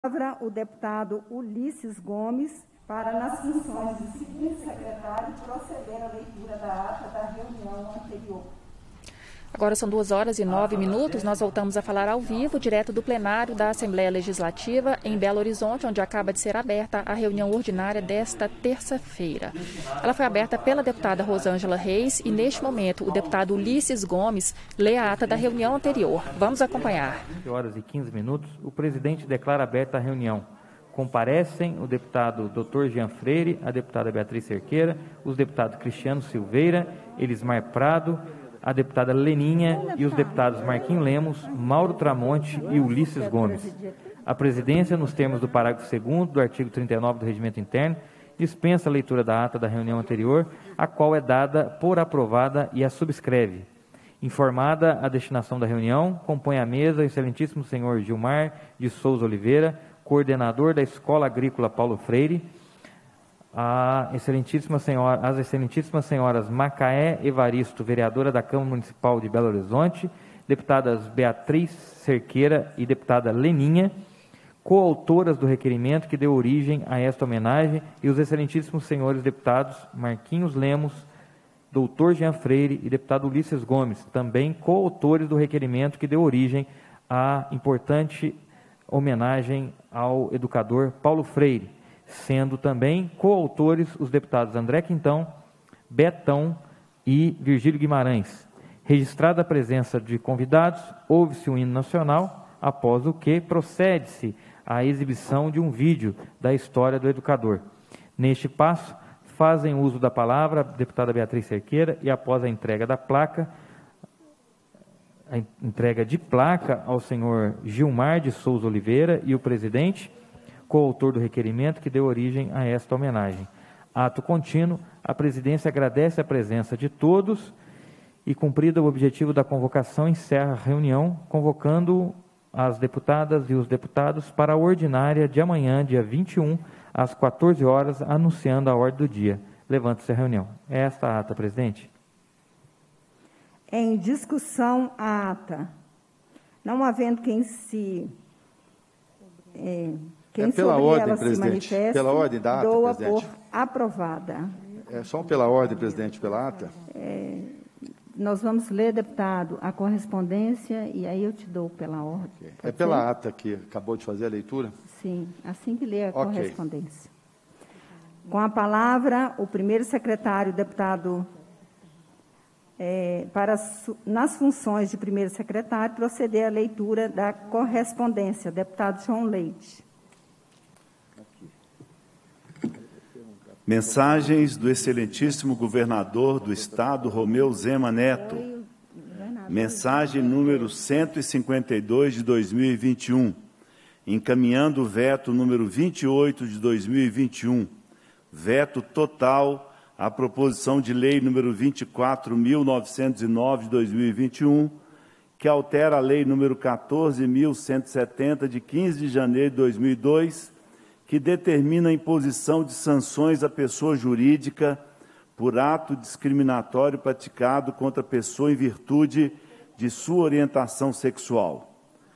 palavra o deputado Ulisses Gomes para, nas funções de segundo secretário, proceder à leitura da ata da reunião anterior. Agora são 2h09. Nós voltamos a falar ao vivo, direto do plenário da Assembleia Legislativa em Belo Horizonte, onde acaba de ser aberta a reunião ordinária desta terça-feira. Ela foi aberta pela deputada Rosângela Reis e, neste momento, o deputado Ulisses Gomes lê a ata da reunião anterior. Vamos acompanhar. 8h15, o presidente declara aberta a reunião. Comparecem o deputado Dr. Jean Freire, a deputada Beatriz Cerqueira, os deputados Cristiano Silveira, Elismar Prado, a deputada Leninha e os deputados Marquinhos Lemos, Mauro Tramonte e Ulisses Gomes. A presidência, nos termos do parágrafo 2º do artigo 39 do Regimento Interno, dispensa a leitura da ata da reunião anterior, a qual é dada por aprovada e a subscreve. Informada a destinação da reunião, compõe a mesa o excelentíssimo senhor Gilmar de Souza Oliveira, coordenador da Escola Agrícola Paulo Freire, as excelentíssimas senhoras Macaé Evaristo, vereadora da Câmara Municipal de Belo Horizonte, deputadas Beatriz Cerqueira e deputada Leninha, coautoras do requerimento que deu origem a esta homenagem, e os excelentíssimos senhores deputados Marquinhos Lemos, doutor Jean Freire e deputado Ulisses Gomes, também coautores do requerimento que deu origem à importante homenagem ao educador Paulo Freire, sendo também coautores os deputados André Quintão, Betão e Virgílio Guimarães. Registrada a presença de convidados, ouve-se o hino nacional, após o que procede-se à exibição de um vídeo da história do educador. Neste passo, fazem uso da palavra a deputada Beatriz Cerqueira e, após a entrega de placa ao senhor Gilmar de Souza Oliveira e o presidente, coautor do requerimento que deu origem a esta homenagem. Ato contínuo, a presidência agradece a presença de todos e, cumprido o objetivo da convocação, encerra a reunião, convocando as deputadas e os deputados para a ordinária de amanhã, dia 21, às 14 horas, anunciando a ordem do dia. Levanta-se a reunião. É esta a ata, presidente. Em discussão, a ata. Não havendo quem se... pela ordem, presidente. Pela ordem da ata, doa presidente. Por aprovada. É só pela ordem, presidente, pela ata. Nós vamos ler, deputado, a correspondência e aí eu te dou pela ordem. Okay. É pela ata que acabou de fazer a leitura? Sim, assim que ler a correspondência. Com a palavra, o primeiro secretário, deputado, nas funções de primeiro secretário, proceder à leitura da correspondência. Deputado João Leite. Mensagens do excelentíssimo governador do Estado, Romeu Zema Neto. Mensagem número 152 de 2021, encaminhando o veto número 28 de 2021, veto total à proposição de lei número 24.909 de 2021, que altera a lei número 14.170 de 15 de janeiro de 2002, que determina a imposição de sanções à pessoa jurídica por ato discriminatório praticado contra a pessoa em virtude de sua orientação sexual.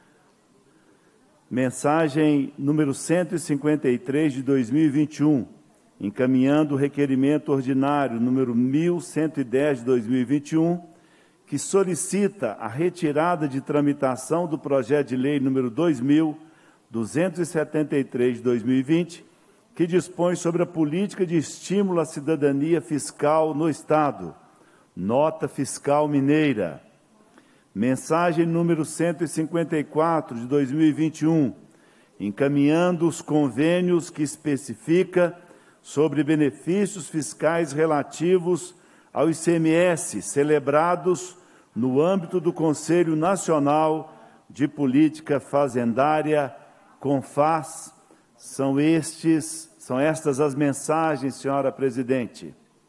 Mensagem número 153 de 2021, encaminhando o requerimento ordinário número 1110 de 2021, que solicita a retirada de tramitação do projeto de lei número 2.273 de 2020, que dispõe sobre a política de estímulo à cidadania fiscal no Estado, nota fiscal mineira. Mensagem número 154 de 2021, encaminhando os convênios que especifica sobre benefícios fiscais relativos ao ICMS, celebrados no âmbito do Conselho Nacional de Política Fazendária, CONFAS. São estas as mensagens, senhora presidente.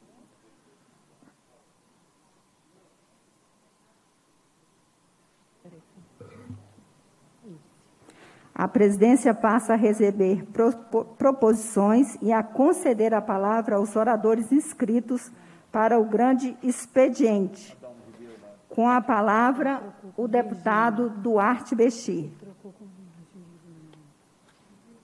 A presidência passa a receber proposições e a conceder a palavra aos oradores inscritos para o grande expediente. Com a palavra, o deputado Duarte Bexir.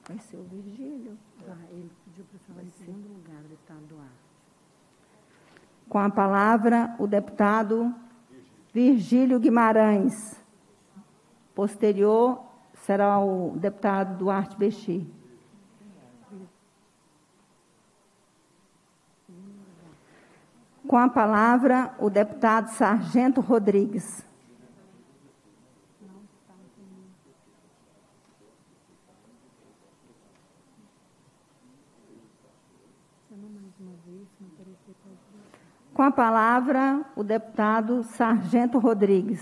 Vai ser o Virgílio. Ele pediu para falar em segundo lugar, o deputado Duarte. Com a palavra, o deputado Virgílio Guimarães. Posterior será o deputado Duarte Bexi. Com a palavra, o deputado Sargento Rodrigues. Com a palavra, o deputado Sargento Rodrigues.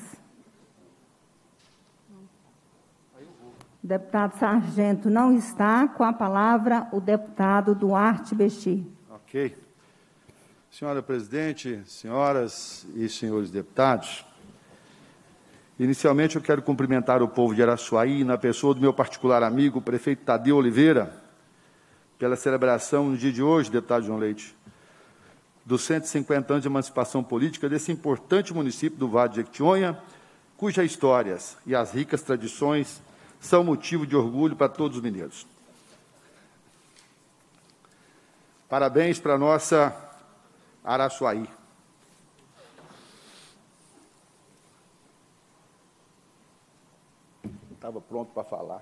O deputado Sargento não está. Com a palavra, o deputado Duarte Bexi. Ok. Senhora presidente, senhoras e senhores deputados, inicialmente eu quero cumprimentar o povo de Araçuaí, na pessoa do meu particular amigo, o prefeito Tadeu Oliveira, pela celebração no dia de hoje, deputado João Leite, dos 150 anos de emancipação política desse importante município do Vale de Jequitinhonha, cujas histórias e as ricas tradições são motivo de orgulho para todos os mineiros. Parabéns para a nossa Araçuaí. Estava pronto para falar.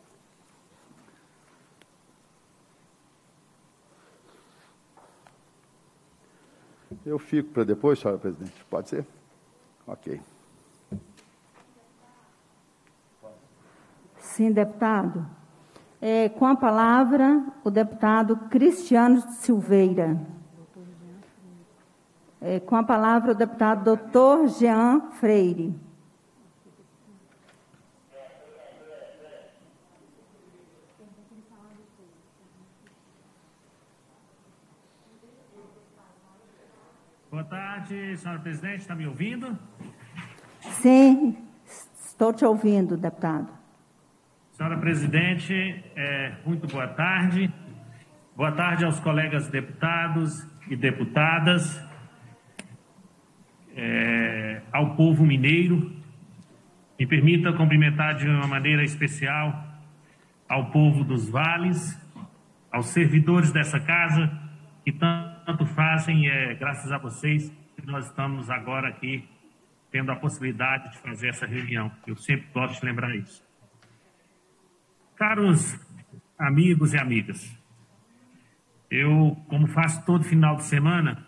Eu fico para depois, senhora presidente. Pode ser? Ok. Sim, deputado. Com a palavra, o deputado Cristiano Silveira. Com a palavra, o deputado doutor Jean Freire. Boa tarde, senhora presidente. Está me ouvindo? Sim, estou te ouvindo, deputado. Senhora presidente, muito boa tarde. Boa tarde aos colegas deputados e deputadas. Ao povo mineiro, me permita cumprimentar de uma maneira especial ao povo dos vales, aos servidores dessa casa, que tanto fazem, graças a vocês, que nós estamos agora aqui tendo a possibilidade de fazer essa reunião. Eu sempre gosto de lembrar isso. Caros amigos e amigas, eu, como faço todo final de semana,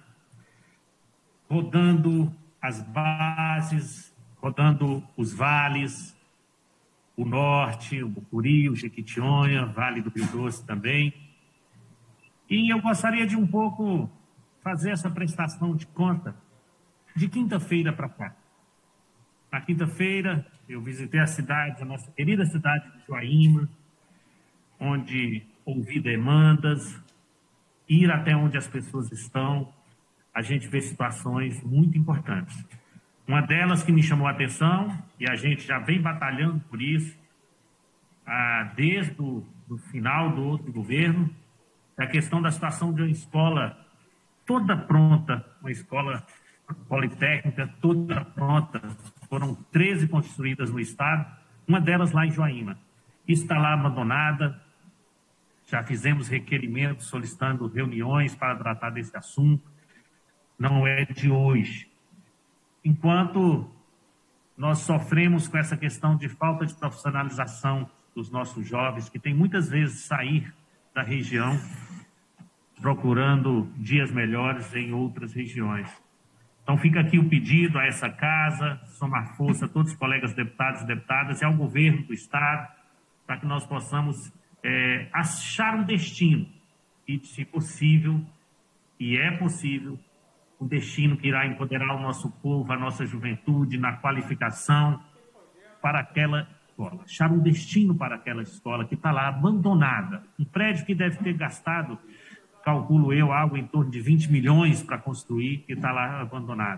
rodando as bases, rodando os vales, o norte, o Mucuri, o Jequitinhonha, Vale do Rio Doce também. E eu gostaria de um pouco fazer essa prestação de conta de quinta-feira para cá. Na quinta-feira, eu visitei a cidade, a nossa querida cidade de Joaíma, onde ouvi demandas, ir até onde as pessoas estão, a gente vê situações muito importantes. Uma delas que me chamou a atenção, e a gente já vem batalhando por isso, desde o final do outro governo, é a questão da situação de uma escola toda pronta, uma escola politécnica toda pronta. Foram 13 construídas no estado, uma delas lá em Joaíma. Está lá abandonada, já fizemos requerimentos solicitando reuniões para tratar desse assunto. Não é de hoje. Enquanto nós sofremos com essa questão de falta de profissionalização dos nossos jovens, que tem muitas vezes sair da região procurando dias melhores em outras regiões. Então fica aqui o pedido a essa casa, somar força a todos os colegas deputados e deputadas e ao governo do estado, para que nós possamos achar um destino e, se possível, e é possível, um destino que irá empoderar o nosso povo, a nossa juventude, na qualificação para aquela escola. Achar um destino para aquela escola que está lá abandonada. Um prédio que deve ter gastado, calculo eu, algo em torno de 20 milhões para construir, que está lá abandonado.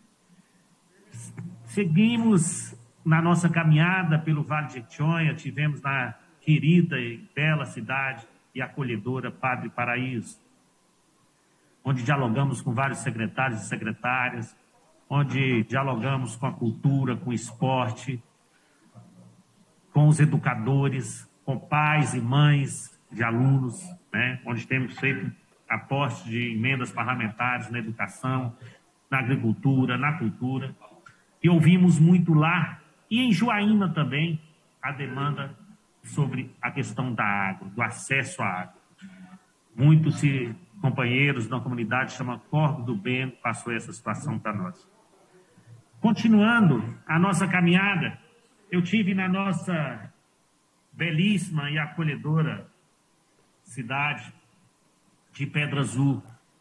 Seguimos na nossa caminhada pelo Vale de Jequitinhonha, tivemos na querida e bela cidade e acolhedora Padre Paraíso, onde dialogamos com vários secretários e secretárias, onde dialogamos com a cultura, com o esporte, com os educadores, com pais e mães de alunos, né, onde temos feito apostos de emendas parlamentares na educação, na agricultura, na cultura, e ouvimos muito lá, e em Juaína também, a demanda sobre a questão da água, do acesso à água. Muitos companheiros da comunidade chamam Corpo do Bem, passou essa situação para nós. Continuando a nossa caminhada, eu tive na nossa belíssima e acolhedora cidade de Pedra Azul,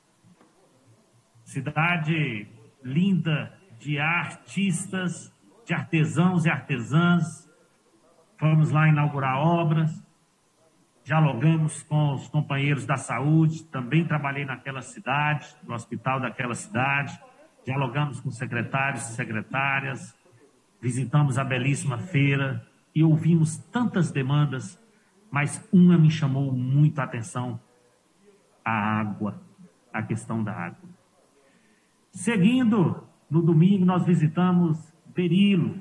cidade linda de artistas, de artesãos e artesãs. Fomos lá inaugurar obras, dialogamos com os companheiros da saúde, também trabalhei naquela cidade, no hospital daquela cidade, dialogamos com secretários e secretárias, visitamos a belíssima feira e ouvimos tantas demandas, mas uma me chamou muito a atenção: a água, a questão da água. Seguindo, no domingo nós visitamos Berilo,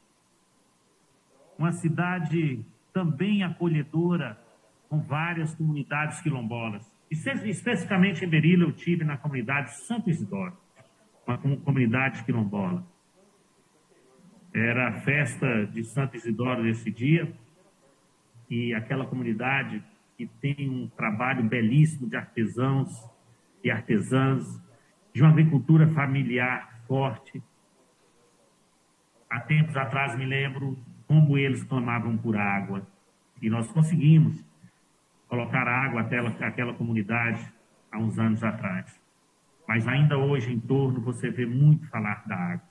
uma cidade também acolhedora, com várias comunidades quilombolas. Especificamente em Berilo, eu tive na comunidade Santo Isidoro, uma comunidade quilombola. Era a festa de Santo Isidoro nesse dia, e aquela comunidade que tem um trabalho belíssimo de artesãos e artesãs, de uma agricultura familiar forte. Há tempos atrás me lembro como eles clamavam por água, e nós conseguimos colocar água até aquela comunidade há uns anos atrás. Mas ainda hoje em torno você vê muito falar da água.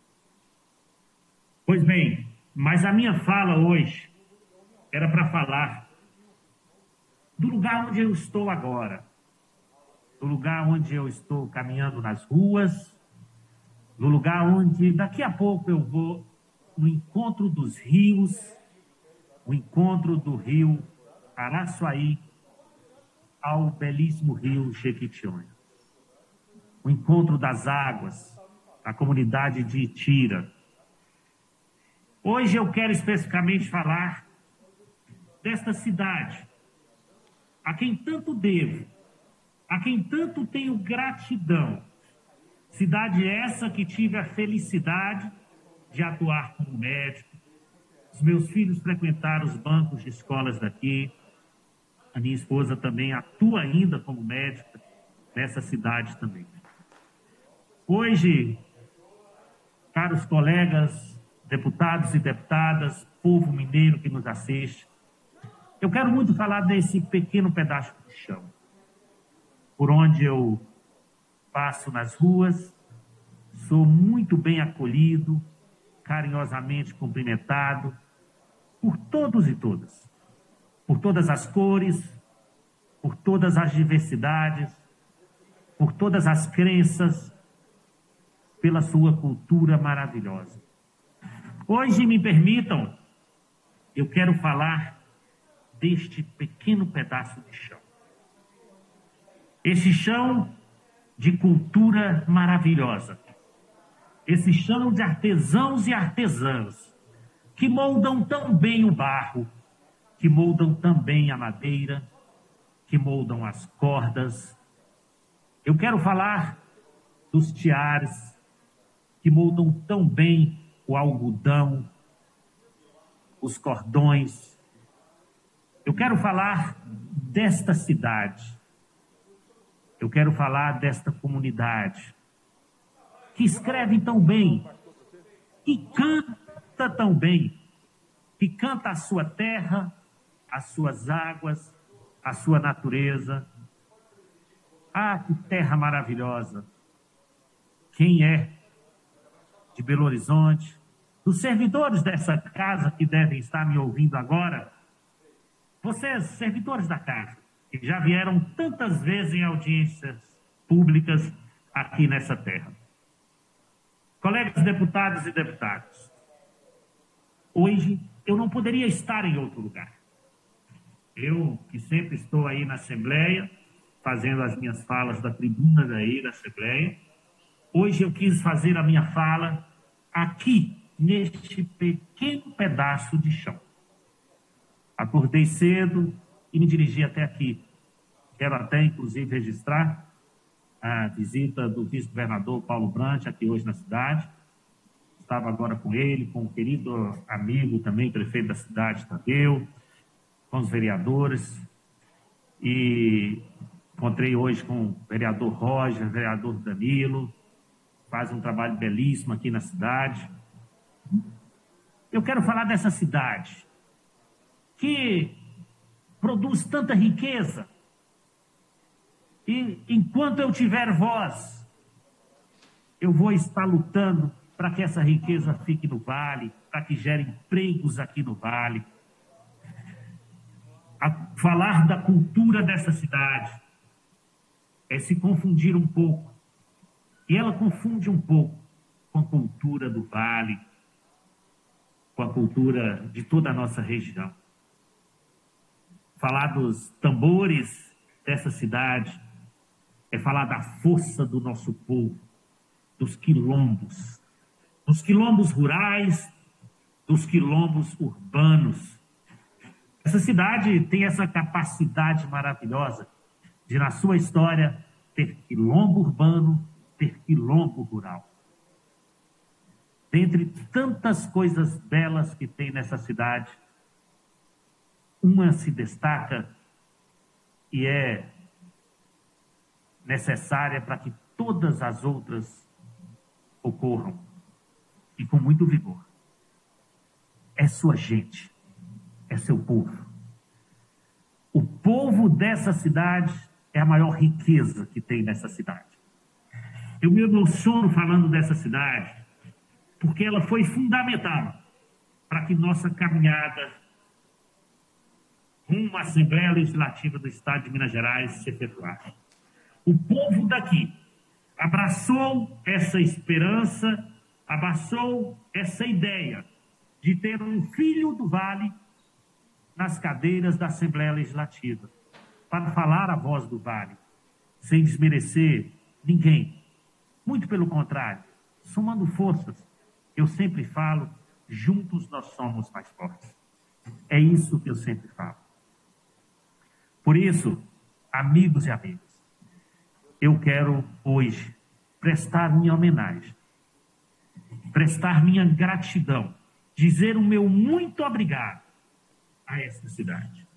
Pois bem, mas a minha fala hoje era para falar do lugar onde eu estou agora, do lugar onde eu estou caminhando nas ruas, do lugar onde daqui a pouco eu vou no encontro dos rios, o encontro do rio Araçuaí ao belíssimo rio Jequitinhonha. O encontro das águas, a comunidade de Itira. Hoje eu quero especificamente falar desta cidade, a quem tanto devo, a quem tanto tenho gratidão. Cidade essa que tive a felicidade de atuar como médico. Os meus filhos frequentaram os bancos de escolas daqui. A minha esposa também atua ainda como médica nessa cidade também. Hoje, caros colegas, deputados e deputadas, povo mineiro que nos assiste, eu quero muito falar desse pequeno pedaço de chão, por onde eu passo nas ruas, sou muito bem acolhido, carinhosamente cumprimentado por todos e todas, por todas as cores, por todas as diversidades, por todas as crenças, pela sua cultura maravilhosa. Hoje, me permitam, eu quero falar deste pequeno pedaço de chão. Esse chão de cultura maravilhosa. Esse chão de artesãos e artesãs que moldam tão bem o barro, que moldam também a madeira, que moldam as cordas. Eu quero falar dos tiares, que moldam tão bem o algodão, os cordões. Eu quero falar desta cidade. Eu quero falar desta comunidade, que escreve tão bem, que canta tão bem, que canta a sua terra, as suas águas, a sua natureza. Ah, que terra maravilhosa! Quem é de Belo Horizonte, dos servidores dessa casa que devem estar me ouvindo agora, vocês, servidores da casa, que já vieram tantas vezes em audiências públicas aqui nessa terra. Colegas deputados e deputadas, hoje eu não poderia estar em outro lugar. Eu, que sempre estou aí na Assembleia, fazendo as minhas falas da tribuna daí da Assembleia, hoje eu quis fazer a minha fala aqui, neste pequeno pedaço de chão. Acordei cedo e me dirigi até aqui. Quero até, inclusive, registrar a visita do vice-governador Paulo Brant aqui hoje na cidade. Estava agora com ele, com o querido amigo também, prefeito da cidade, Tadeu, com os vereadores. E encontrei hoje com o vereador Roger, o vereador Danilo, faz um trabalho belíssimo aqui na cidade. Eu quero falar dessa cidade que produz tanta riqueza. E enquanto eu tiver voz, eu vou estar lutando para que essa riqueza fique no Vale, para que gere empregos aqui no Vale. Falar da cultura dessa cidade é se confundir um pouco. E ela confunde um pouco com a cultura do Vale, com a cultura de toda a nossa região. Falar dos tambores dessa cidade é falar da força do nosso povo, dos quilombos rurais, dos quilombos urbanos. Essa cidade tem essa capacidade maravilhosa de, na sua história, ter quilombo urbano, ter quilombo rural. Dentre tantas coisas belas que tem nessa cidade, uma se destaca e é necessária para que todas as outras ocorram, e com muito vigor. É sua gente, é seu povo. O povo dessa cidade é a maior riqueza que tem nessa cidade. Eu me emociono falando dessa cidade, porque ela foi fundamental para que nossa caminhada rumo à Assembleia Legislativa do Estado de Minas Gerais se efetuasse. O povo daqui abraçou essa esperança, abraçou essa ideia de ter um filho do Vale nas cadeiras da Assembleia Legislativa, para falar a voz do Vale, sem desmerecer ninguém. Muito pelo contrário, somando forças. Eu sempre falo, juntos nós somos mais fortes. É isso que eu sempre falo. Por isso, amigos e amigas, eu quero hoje prestar minha homenagem, prestar minha gratidão, dizer o meu muito obrigado a esta cidade.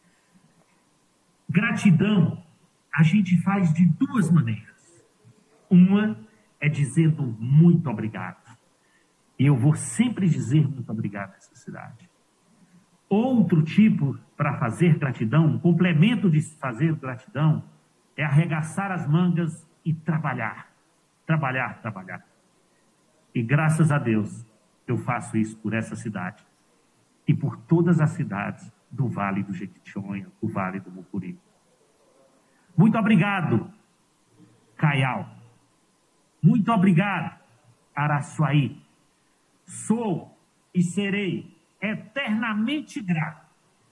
Gratidão a gente faz de duas maneiras. Uma é dizendo muito obrigado. E eu vou sempre dizer muito obrigado a essa cidade. Outro tipo para fazer gratidão, um complemento de fazer gratidão, é arregaçar as mangas e trabalhar. Trabalhar, trabalhar. E graças a Deus, eu faço isso por essa cidade. E por todas as cidades do Vale do Jequitinhonha, do Vale do Mucuri. Muito obrigado, Caial. Muito obrigado, Araçuaí. Sou e serei eternamente grato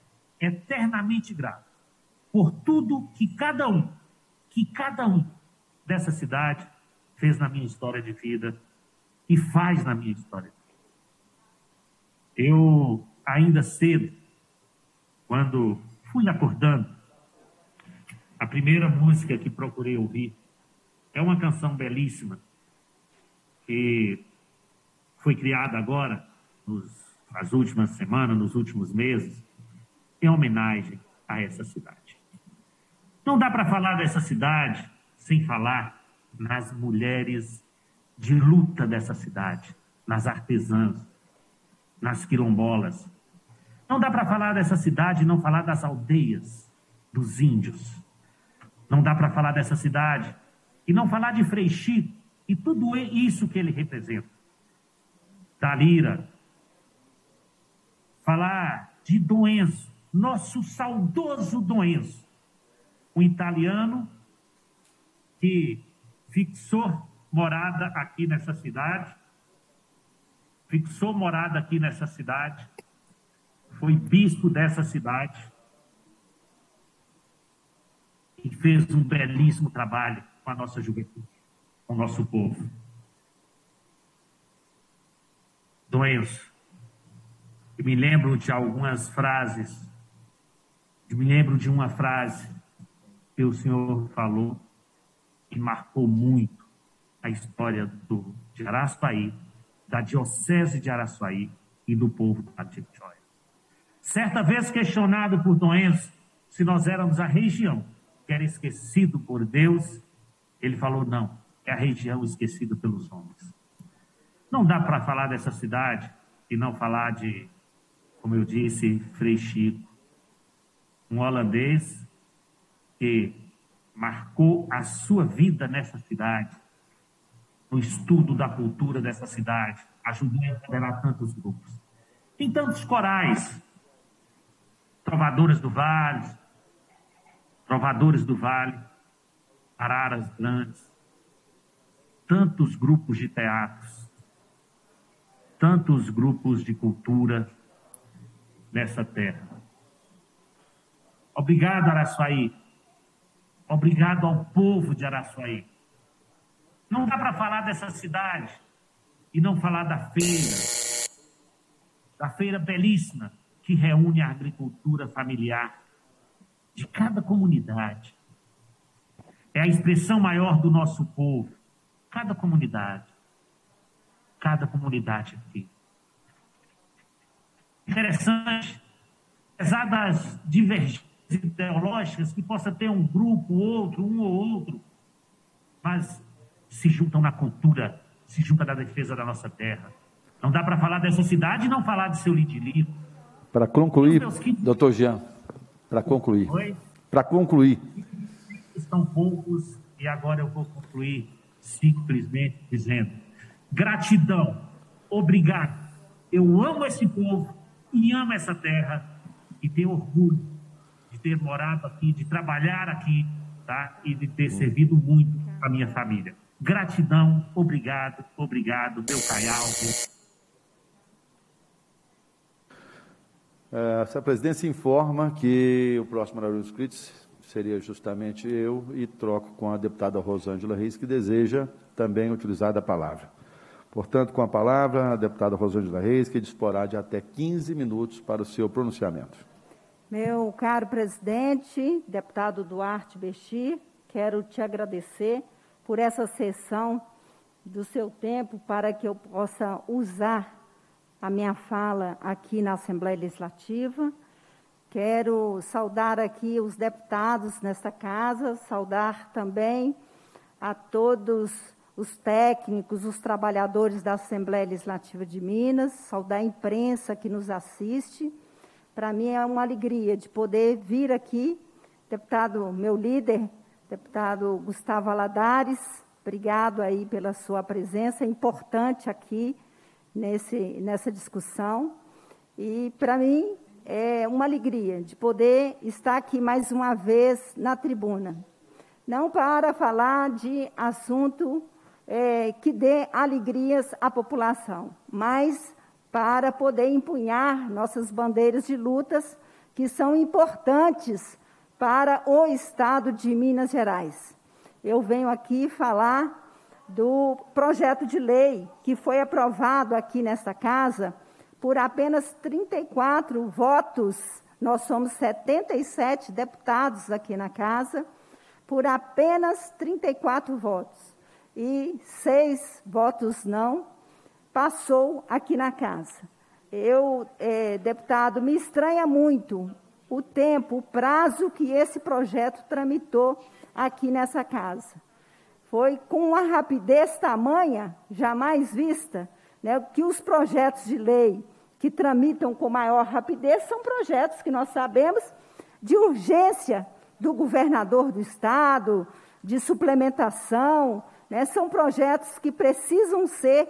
por tudo que cada um dessa cidade fez na minha história de vida e faz na minha história de vida. Eu, ainda cedo, quando fui acordando, a primeira música que procurei ouvir é uma canção belíssima que foi criada agora, nas últimas semanas, nos últimos meses, em homenagem a essa cidade. Não dá para falar dessa cidade sem falar nas mulheres de luta dessa cidade, nas artesãs, nas quilombolas. Não dá para falar dessa cidade e não falar das aldeias, dos índios. Não dá para falar dessa cidade e não falar de Frei Chico e tudo isso que ele representa. Da Lira, falar de Dom Enzo, nosso saudoso Dom Enzo, um italiano que fixou morada aqui nessa cidade, foi bispo dessa cidade e fez um belíssimo trabalho com a nossa juventude, com o nosso povo. Dom Enzo, eu me lembro de algumas frases Eu me lembro de uma frase que o senhor falou que marcou muito a história de Araçuaí, da Diocese de Araçuaí e do povo da Jequitinhonha. Certa vez questionado por Dom Enzo se nós éramos a região que era esquecido por Deus, ele falou: não, é a região esquecida pelos homens. Não dá para falar dessa cidade e não falar de, como eu disse, Frei Chico, um holandês que marcou a sua vida nessa cidade, no estudo da cultura dessa cidade, ajudou a liderar tantos grupos. Tem tantos corais, trovadores do Vale, Araras Grandes, tantos grupos de teatros, tantos grupos de cultura nessa terra. Obrigado, Araçuaí. Obrigado ao povo de Araçuaí. Não dá para falar dessa cidade e não falar da feira belíssima que reúne a agricultura familiar de cada comunidade. É a expressão maior do nosso povo. Cada comunidade aqui. Interessante, apesar das divergências ideológicas, que possa ter um grupo, um ou outro, mas se juntam na cultura, se juntam na defesa da nossa terra. Não dá para falar dessa cidade e não falar de seu Lidilico. Para concluir, doutor Jean, para concluir. Para concluir. Estão poucos e agora eu vou concluir simplesmente dizendo: gratidão, obrigado. Eu amo esse povo e amo essa terra e tenho orgulho de ter morado aqui, de trabalhar aqui, tá? E de ter servido muito a minha família. Gratidão, obrigado, meu Caial. Essa presidência informa que o próximo orador inscrito seria justamente eu e troco com a deputada Rosângela Reis, que deseja também utilizar a palavra. Portanto, com a palavra, a deputada Rosângela Reis, que disporá de até 15 minutos para o seu pronunciamento. Meu caro presidente, deputado Duarte Bexi, quero te agradecer por essa sessão do seu tempo para que eu possa usar a minha fala aqui na Assembleia Legislativa. Quero saudar aqui os deputados nesta casa, saudar também a todos os técnicos, os trabalhadores da Assembleia Legislativa de Minas, saudar a imprensa que nos assiste. Para mim é uma alegria de poder vir aqui, deputado, meu líder, deputado Gustavo Valadares, obrigado aí pela sua presença, é importante aqui nessa discussão. E para mim é uma alegria de poder estar aqui mais uma vez na tribuna. Não para falar de assunto que dê alegrias à população, mas para poder empunhar nossas bandeiras de lutas que são importantes para o Estado de Minas Gerais. Eu venho aqui falar do projeto de lei que foi aprovado aqui nesta casa por apenas 34 votos. Nós somos 77 deputados aqui na casa, por apenas 34 votos. E 6 votos não, passou aqui na casa. Eu, deputado, me estranha muito o tempo, o prazo que esse projeto tramitou aqui nessa casa. Foi com uma rapidez tamanha, jamais vista, né, que os projetos de lei que tramitam com maior rapidez são projetos que nós sabemos de urgência do governador do Estado, de suplementação, né, são projetos que precisam ser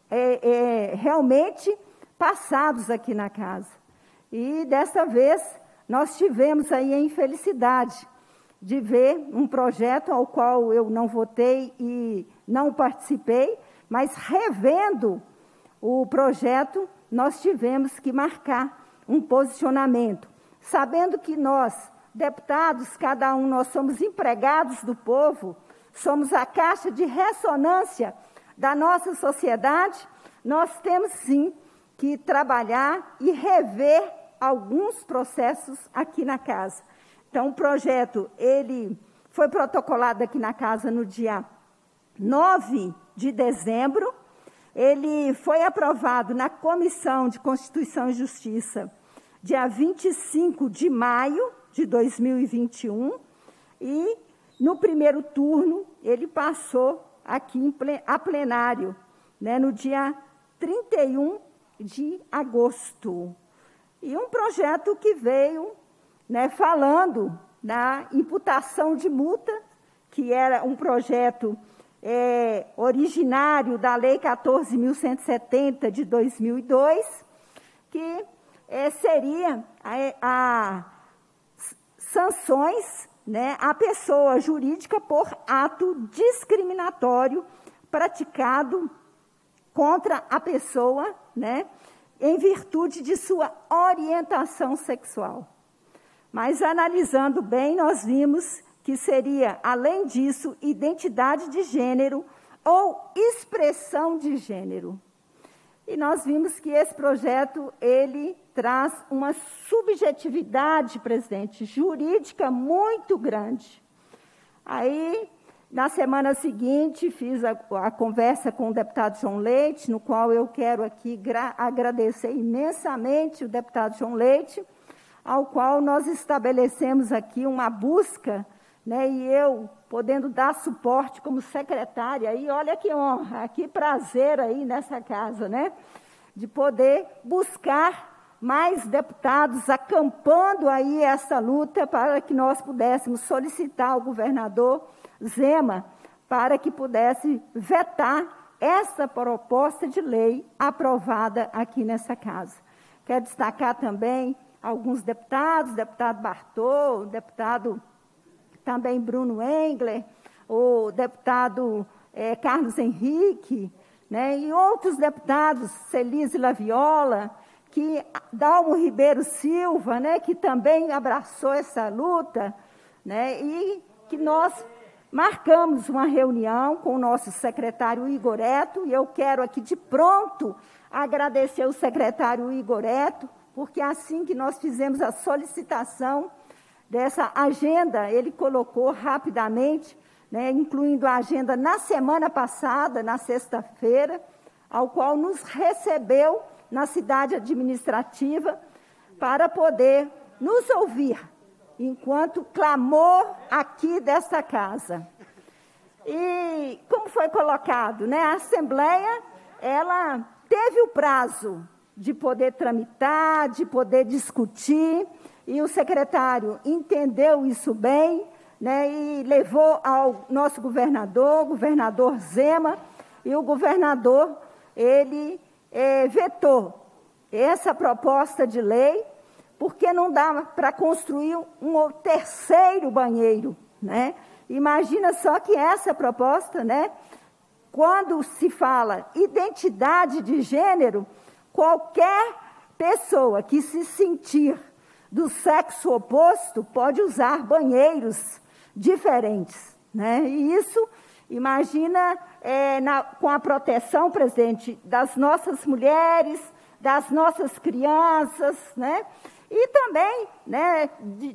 realmente passados aqui na casa. E, dessa vez, nós tivemos aí a infelicidade de ver um projeto ao qual eu não votei e não participei, mas revendo o projeto, nós tivemos que marcar um posicionamento, sabendo que nós, deputados, cada um, nós somos empregados do povo, somos a caixa de ressonância da nossa sociedade, nós temos sim que trabalhar e rever alguns processos aqui na casa. Então, o projeto ele foi protocolado aqui na casa no dia 9 de dezembro, ele foi aprovado na Comissão de Constituição e Justiça dia 25 de maio de 2021 e, no primeiro turno, ele passou aqui a plenário, né, no dia 31 de agosto. E um projeto que veio, né, falando na imputação de multa, que era um projeto originário da Lei 14.170 de 2002, que seria sanções, né, à pessoa jurídica por ato discriminatório praticado contra a pessoa, né, em virtude de sua orientação sexual. Mas, analisando bem, nós vimos que seria, além disso, identidade de gênero ou expressão de gênero. E nós vimos que esse projeto, ele traz uma subjetividade, presidente, jurídica muito grande. Aí, na semana seguinte, fiz a conversa com o deputado João Leite, no qual eu quero aqui agradecer imensamente o deputado João Leite, ao qual nós estabelecemos aqui uma busca, né, e eu podendo dar suporte como secretária, e olha que honra, que prazer aí nessa casa, né, de poder buscar mais deputados acampando aí essa luta para que nós pudéssemos solicitar ao governador Zema para que pudesse vetar essa proposta de lei aprovada aqui nessa casa. Quero destacar também alguns deputados, deputado Bartô, deputado também Bruno Engler, o deputado Carlos Henrique, né, e outros deputados, Celise Laviola, que Dalmo Ribeiro Silva, né, que também abraçou essa luta, né, e que nós marcamos uma reunião com o nosso secretário Igoreto, e eu quero aqui de pronto agradecer o secretário Igoreto, porque assim que nós fizemos a solicitação dessa agenda, ele colocou rapidamente, né, incluindo a agenda na semana passada, na sexta-feira, ao qual nos recebeu na cidade administrativa para poder nos ouvir, enquanto clamor aqui desta casa. E, como foi colocado, né, a Assembleia, ela teve o prazo de poder tramitar, de poder discutir, e o secretário entendeu isso bem, né, e levou ao nosso governador Zema, e o governador, ele vetou essa proposta de lei, porque não dá para construir um terceiro banheiro, né? Imagina só que essa proposta, né, quando se fala identidade de gênero, qualquer pessoa que se sentir do sexo oposto pode usar banheiros diferentes, né? E isso, imagina, com a proteção, presidente, das nossas mulheres, das nossas crianças, né? E também, né,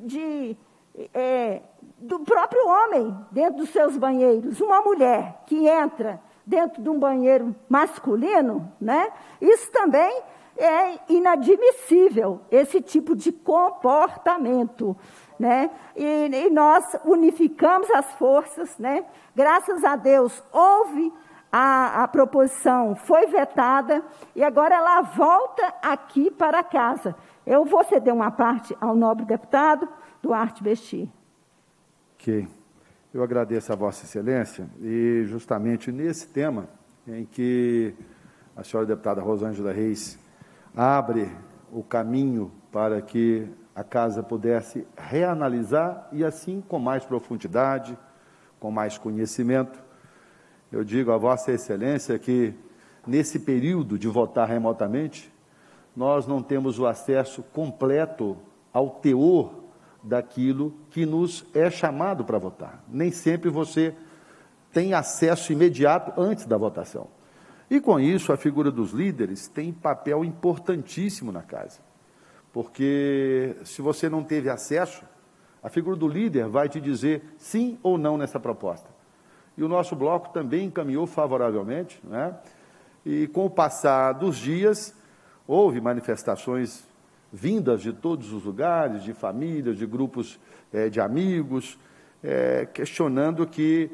do próprio homem dentro dos seus banheiros. Uma mulher que entra dentro de um banheiro masculino, né? Isso também é inadmissível, esse tipo de comportamento, né? E nós unificamos as forças, né? Graças a Deus, houve a proposição, foi vetada, e agora ela volta aqui para casa. Eu vou ceder uma parte ao nobre deputado Duarte Bexi. Ok. Eu agradeço a Vossa Excelência, e justamente nesse tema em que a senhora deputada Rosângela Reis abre o caminho para que a Casa pudesse reanalisar e, assim, com mais profundidade, com mais conhecimento. Eu digo a Vossa Excelência que, nesse período de votar remotamente, nós não temos o acesso completo ao teor daquilo que nos é chamado para votar. Nem sempre você tem acesso imediato antes da votação. E, com isso, a figura dos líderes tem papel importantíssimo na Casa, porque se você não teve acesso, a figura do líder vai te dizer sim ou não nessa proposta. E o nosso bloco também encaminhou favoravelmente, né? E com o passar dos dias, houve manifestações vindas de todos os lugares, de famílias, de grupos de amigos, questionando que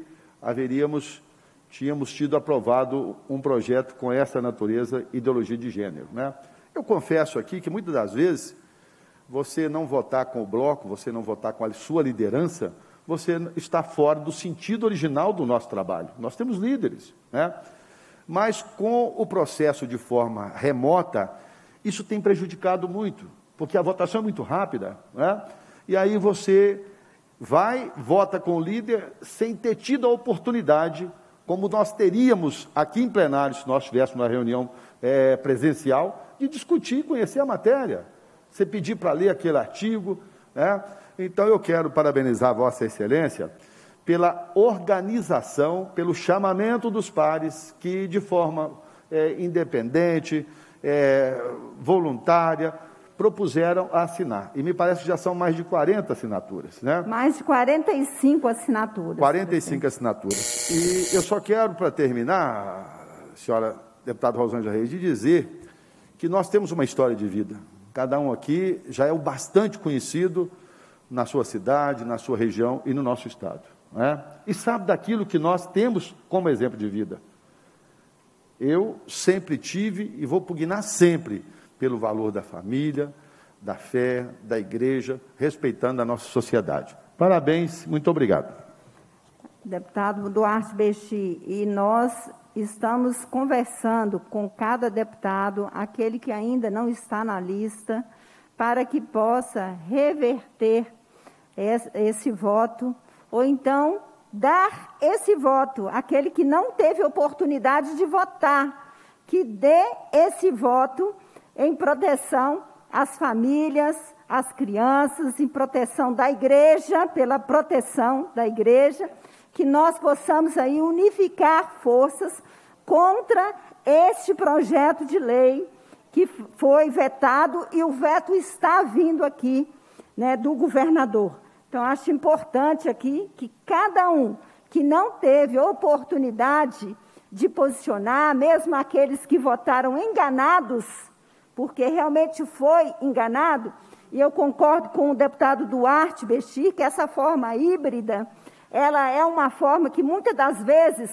tínhamos tido aprovado um projeto com essa natureza, ideologia de gênero, né? Eu confesso aqui que muitas das vezes você não votar com o bloco, você não votar com a sua liderança, você está fora do sentido original do nosso trabalho. Nós temos líderes, né? Mas com o processo de forma remota, isso tem prejudicado muito, porque a votação é muito rápida, né? E aí você vota com o líder sem ter tido a oportunidade, como nós teríamos aqui em plenário, se nós tivéssemos uma reunião presencial, de discutir e conhecer a matéria. Você pedir para ler aquele artigo, né? Então, eu quero parabenizar a Vossa Excelência pela organização, pelo chamamento dos pares que, de forma independente, voluntária, propuseram a assinar. E me parece que já são mais de 40 assinaturas, né? Mais de 45 assinaturas. 45 assinaturas. E eu só quero, para terminar, senhora deputada Rosângela Reis, de dizer que nós temos uma história de vida. Cada um aqui já é o bastante conhecido na sua cidade, na sua região e no nosso estado, né? E sabe daquilo que nós temos como exemplo de vida. Eu sempre tive e vou pugnar sempre pelo valor da família, da fé, da igreja, respeitando a nossa sociedade. Parabéns, muito obrigado. Deputado Duarte Bexi, e nós estamos conversando com cada deputado, aquele que ainda não está na lista, para que possa reverter esse voto, ou então dar esse voto àquele que não teve oportunidade de votar, que dê esse voto em proteção às famílias, às crianças, em proteção da igreja, pela proteção da igreja, que nós possamos aí unificar forças contra este projeto de lei que foi vetado, e o veto está vindo aqui, né, do governador. Então, acho importante aqui que cada um que não teve oportunidade de posicionar, mesmo aqueles que votaram enganados, porque realmente foi enganado, e eu concordo com o deputado Duarte Bexi, que essa forma híbrida, ela é uma forma que muitas das vezes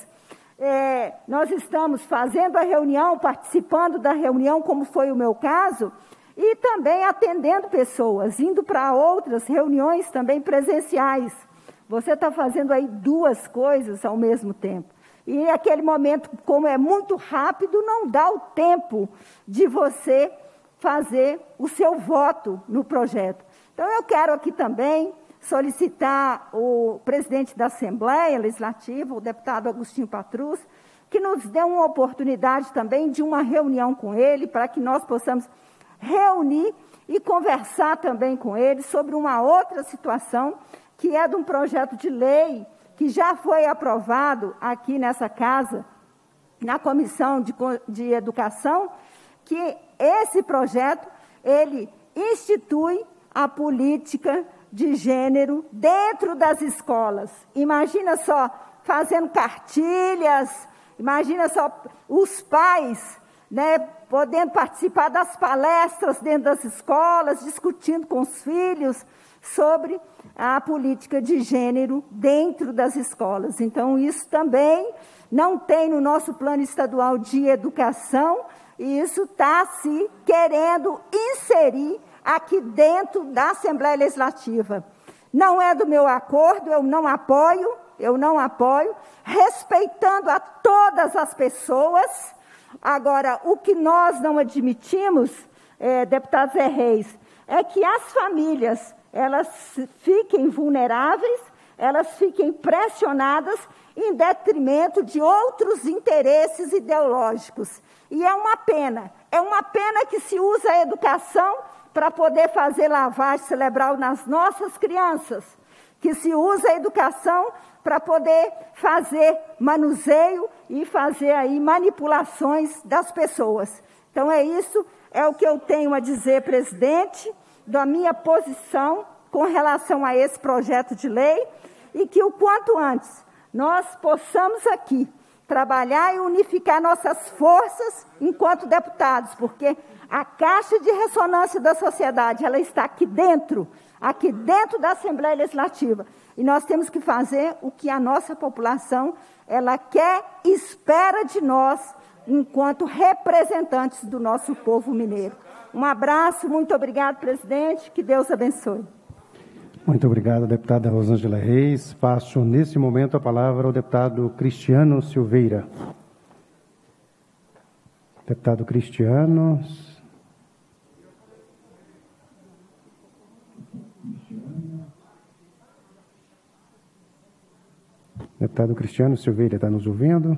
nós estamos fazendo a reunião, participando da reunião, como foi o meu caso, e também atendendo pessoas, indo para outras reuniões também presenciais. Você está fazendo aí duas coisas ao mesmo tempo. E aquele momento, como é muito rápido, não dá o tempo de você fazer o seu voto no projeto. Então, eu quero aqui também solicitar o presidente da Assembleia Legislativa, o deputado Agostinho Patrus, que nos dê uma oportunidade também de uma reunião com ele, para que nós possamos reunir e conversar também com ele sobre uma outra situação, que é de um projeto de lei que já foi aprovado aqui nessa casa, na Comissão de Educação, que esse projeto, ele institui a política de gênero dentro das escolas. Imagina só, fazendo cartilhas, imagina só os pais, né, podendo participar das palestras dentro das escolas, discutindo com os filhos sobre a política de gênero dentro das escolas. Então, isso também não tem no nosso plano estadual de educação, e isso está se querendo inserir aqui dentro da Assembleia Legislativa. Não é do meu acordo, eu não apoio, respeitando a todas as pessoas. Agora, o que nós não admitimos, deputado Zé Reis, é que as famílias, elas fiquem vulneráveis, elas fiquem pressionadas em detrimento de outros interesses ideológicos. E é uma pena que se usa a educação para poder fazer lavagem cerebral nas nossas crianças, que se usa a educação para poder fazer manuseio e fazer aí manipulações das pessoas. Então, é isso, é o que eu tenho a dizer, presidente, da minha posição com relação a esse projeto de lei, e que o quanto antes nós possamos aqui trabalhar e unificar nossas forças enquanto deputados, porque a caixa de ressonância da sociedade, ela está aqui dentro da Assembleia Legislativa. E nós temos que fazer o que a nossa população, ela quer e espera de nós, enquanto representantes do nosso povo mineiro. Um abraço, muito obrigado, presidente, que Deus abençoe. Muito obrigado, deputada Rosângela Reis. Passo, nesse momento, a palavra ao deputado Cristiano Silveira. Deputado Cristiano. Deputado Cristiano Silveira, está nos ouvindo?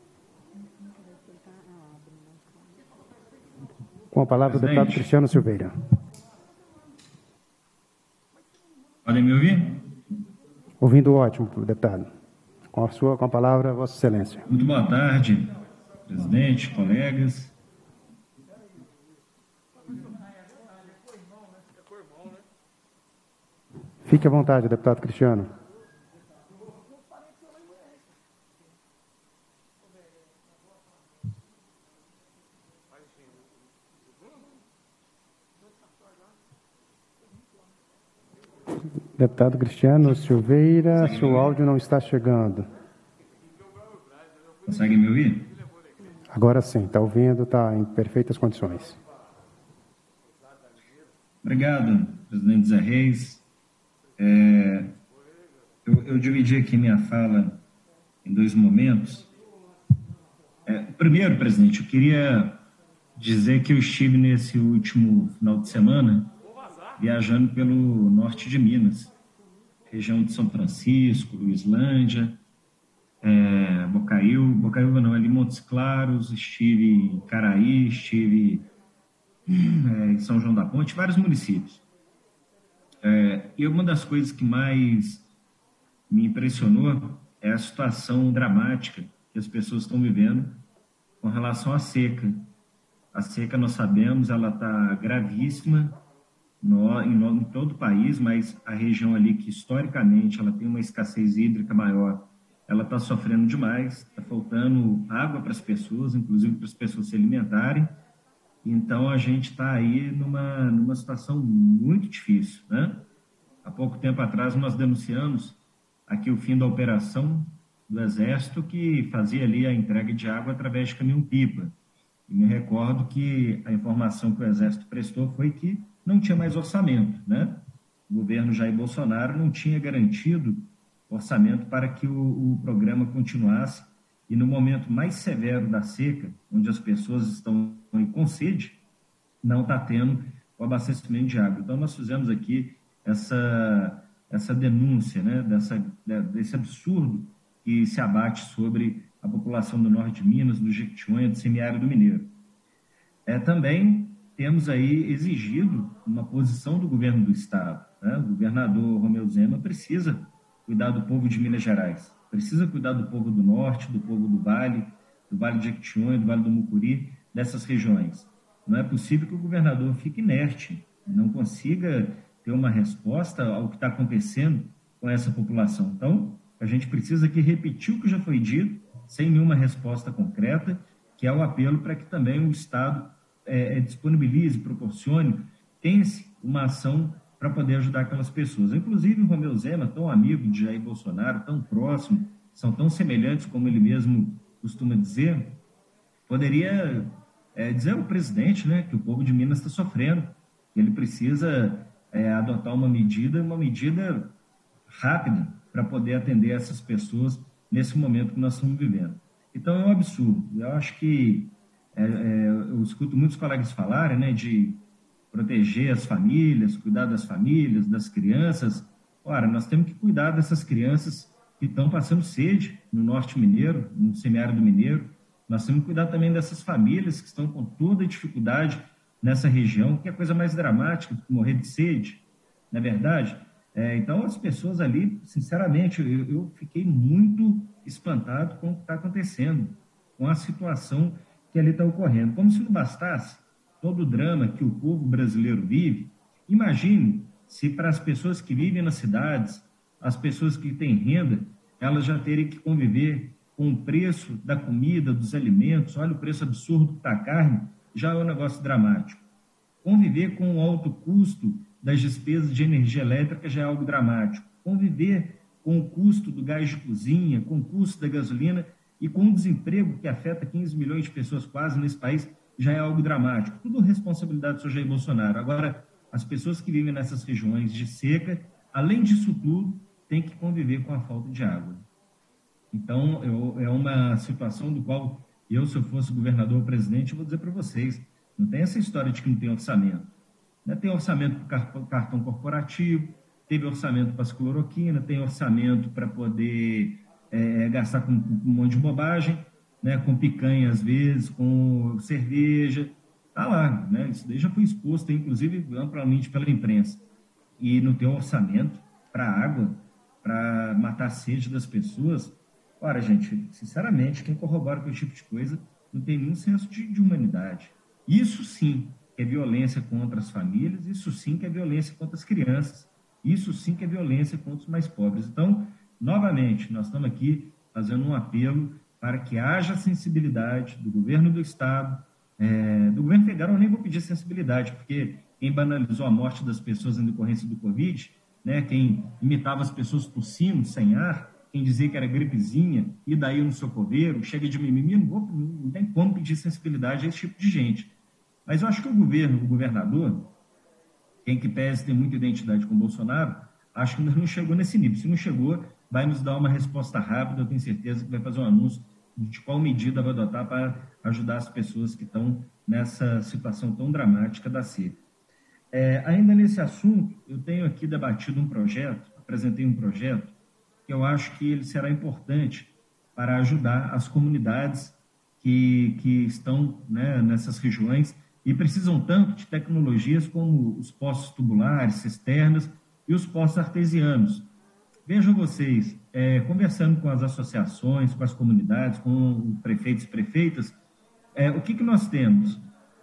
Com a palavra, o deputado Cristiano Silveira. Podem me ouvir? Ouvindo ótimo, deputado. Com a palavra, Vossa Excelência. Muito boa tarde, presidente, colegas. Fique à vontade, deputado Cristiano. Deputado Cristiano Silveira, seu áudio não está chegando. Conseguem me ouvir? Agora sim, está ouvindo, está em perfeitas condições. Obrigado, presidente Zé Reis. Eu dividi aqui minha fala em dois momentos. Primeiro, presidente, eu queria dizer que eu estive nesse último final de semana viajando pelo norte de Minas, região de São Francisco, Luislândia, Bocaíba não, ali Montes Claros, estive em Caraí, estive em São João da Ponte, vários municípios. E uma das coisas que mais me impressionou é a situação dramática que as pessoas estão vivendo com relação à seca. A seca, nós sabemos, ela está gravíssima em todo o país, mas a região ali que historicamente ela tem uma escassez hídrica maior, ela está sofrendo demais, está faltando água para as pessoas, inclusive para as pessoas se alimentarem. Então a gente está aí numa situação muito difícil, né? Há pouco tempo atrás nós denunciamos aqui o fim da operação do Exército, que fazia ali a entrega de água através de caminhão-pipa. E me recordo que a informação que o Exército prestou foi que não tinha mais orçamento, né? O governo Jair Bolsonaro não tinha garantido orçamento para que o programa continuasse, e no momento mais severo da seca, onde as pessoas estão com sede, não está tendo o abastecimento de água. Então nós fizemos aqui essa denúncia, né, desse absurdo que se abate sobre a população do norte de Minas, do Jequitinhonha, do semiárido mineiro. Também temos aí exigido uma posição do governo do Estado, né? O governador Romeu Zema precisa cuidar do povo de Minas Gerais, precisa cuidar do povo do Norte, do povo do Vale de Jequitinhonha, do Vale do Mucuri, dessas regiões. Não é possível que o governador fique inerte, não consiga ter uma resposta ao que está acontecendo com essa população. Então, a gente precisa aqui repetir o que já foi dito, sem nenhuma resposta concreta, que é o apelo para que também o Estado disponibilize, proporcione, pense uma ação para poder ajudar aquelas pessoas. Inclusive, o Romeu Zema, tão amigo de Jair Bolsonaro, tão próximo, são tão semelhantes, como ele mesmo costuma dizer, poderia dizer ao presidente, né, que o povo de Minas está sofrendo, que ele precisa adotar uma medida rápida para poder atender essas pessoas nesse momento que nós estamos vivendo. Então, é um absurdo. Eu acho que eu escuto muitos colegas falarem, né, de proteger as famílias, cuidar das famílias, das crianças. Ora, nós temos que cuidar dessas crianças que estão passando sede no norte mineiro, no semiárido mineiro. Nós temos que cuidar também dessas famílias que estão com toda a dificuldade nessa região, que é a coisa mais dramática do que morrer de sede, não é verdade? Então, as pessoas ali, sinceramente, eu fiquei muito espantado com o que está acontecendo, com a situação que ali está ocorrendo. Como se não bastasse todo o drama que o povo brasileiro vive, imagine se para as pessoas que vivem nas cidades, as pessoas que têm renda, elas já terem que conviver com o preço da comida, dos alimentos. Olha o preço absurdo que está a carne, já é um negócio dramático. Conviver com o alto custo das despesas de energia elétrica já é algo dramático. Conviver com o custo do gás de cozinha, com o custo da gasolina e com o desemprego que afeta 15 milhões de pessoas quase nesse país, já é algo dramático. Tudo responsabilidade do senhor Jair Bolsonaro. Agora, as pessoas que vivem nessas regiões de seca, além disso tudo, têm que conviver com a falta de água. Então, é uma situação do qual eu, se eu fosse governador ou presidente, eu vou dizer para vocês, não tem essa história de que não tem orçamento. Tem orçamento para o cartão corporativo, teve orçamento para as cloroquina, tem orçamento para poder gastar com um monte de bobagem, né, com picanha às vezes, com cerveja, está lá, né, isso daí já foi exposto, inclusive, amplamente pela imprensa. E não tem orçamento para água, para matar a sede das pessoas. Ora, gente, sinceramente, quem corrobora com esse tipo de coisa não tem nenhum senso de humanidade. Isso sim que é violência contra as famílias, isso sim que é violência contra as crianças, isso sim que é violência contra os mais pobres. Então, novamente, nós estamos aqui fazendo um apelo para que haja sensibilidade do governo do Estado, do governo federal. Eu nem vou pedir sensibilidade, porque quem banalizou a morte das pessoas em decorrência do Covid, né, quem imitava as pessoas tossindo, sem ar, quem dizia que era gripezinha, e daí no seu coveiro, chega de mimimi, não tem como pedir sensibilidade a esse tipo de gente. Mas eu acho que o governador, quem que pese ter muita identidade com o Bolsonaro, acho que ainda não chegou nesse nível. Se não chegou, vai nos dar uma resposta rápida, eu tenho certeza que vai fazer um anúncio de qual medida vai adotar para ajudar as pessoas que estão nessa situação tão dramática da seca. Ainda nesse assunto, eu tenho aqui debatido apresentei um projeto, que eu acho que ele será importante para ajudar as comunidades que estão, né, nessas regiões e precisam tanto de tecnologias como os poços tubulares, cisternas e os poços artesianos. Vejam vocês, conversando com as associações, com as comunidades, com prefeitos e prefeitas, o que nós temos?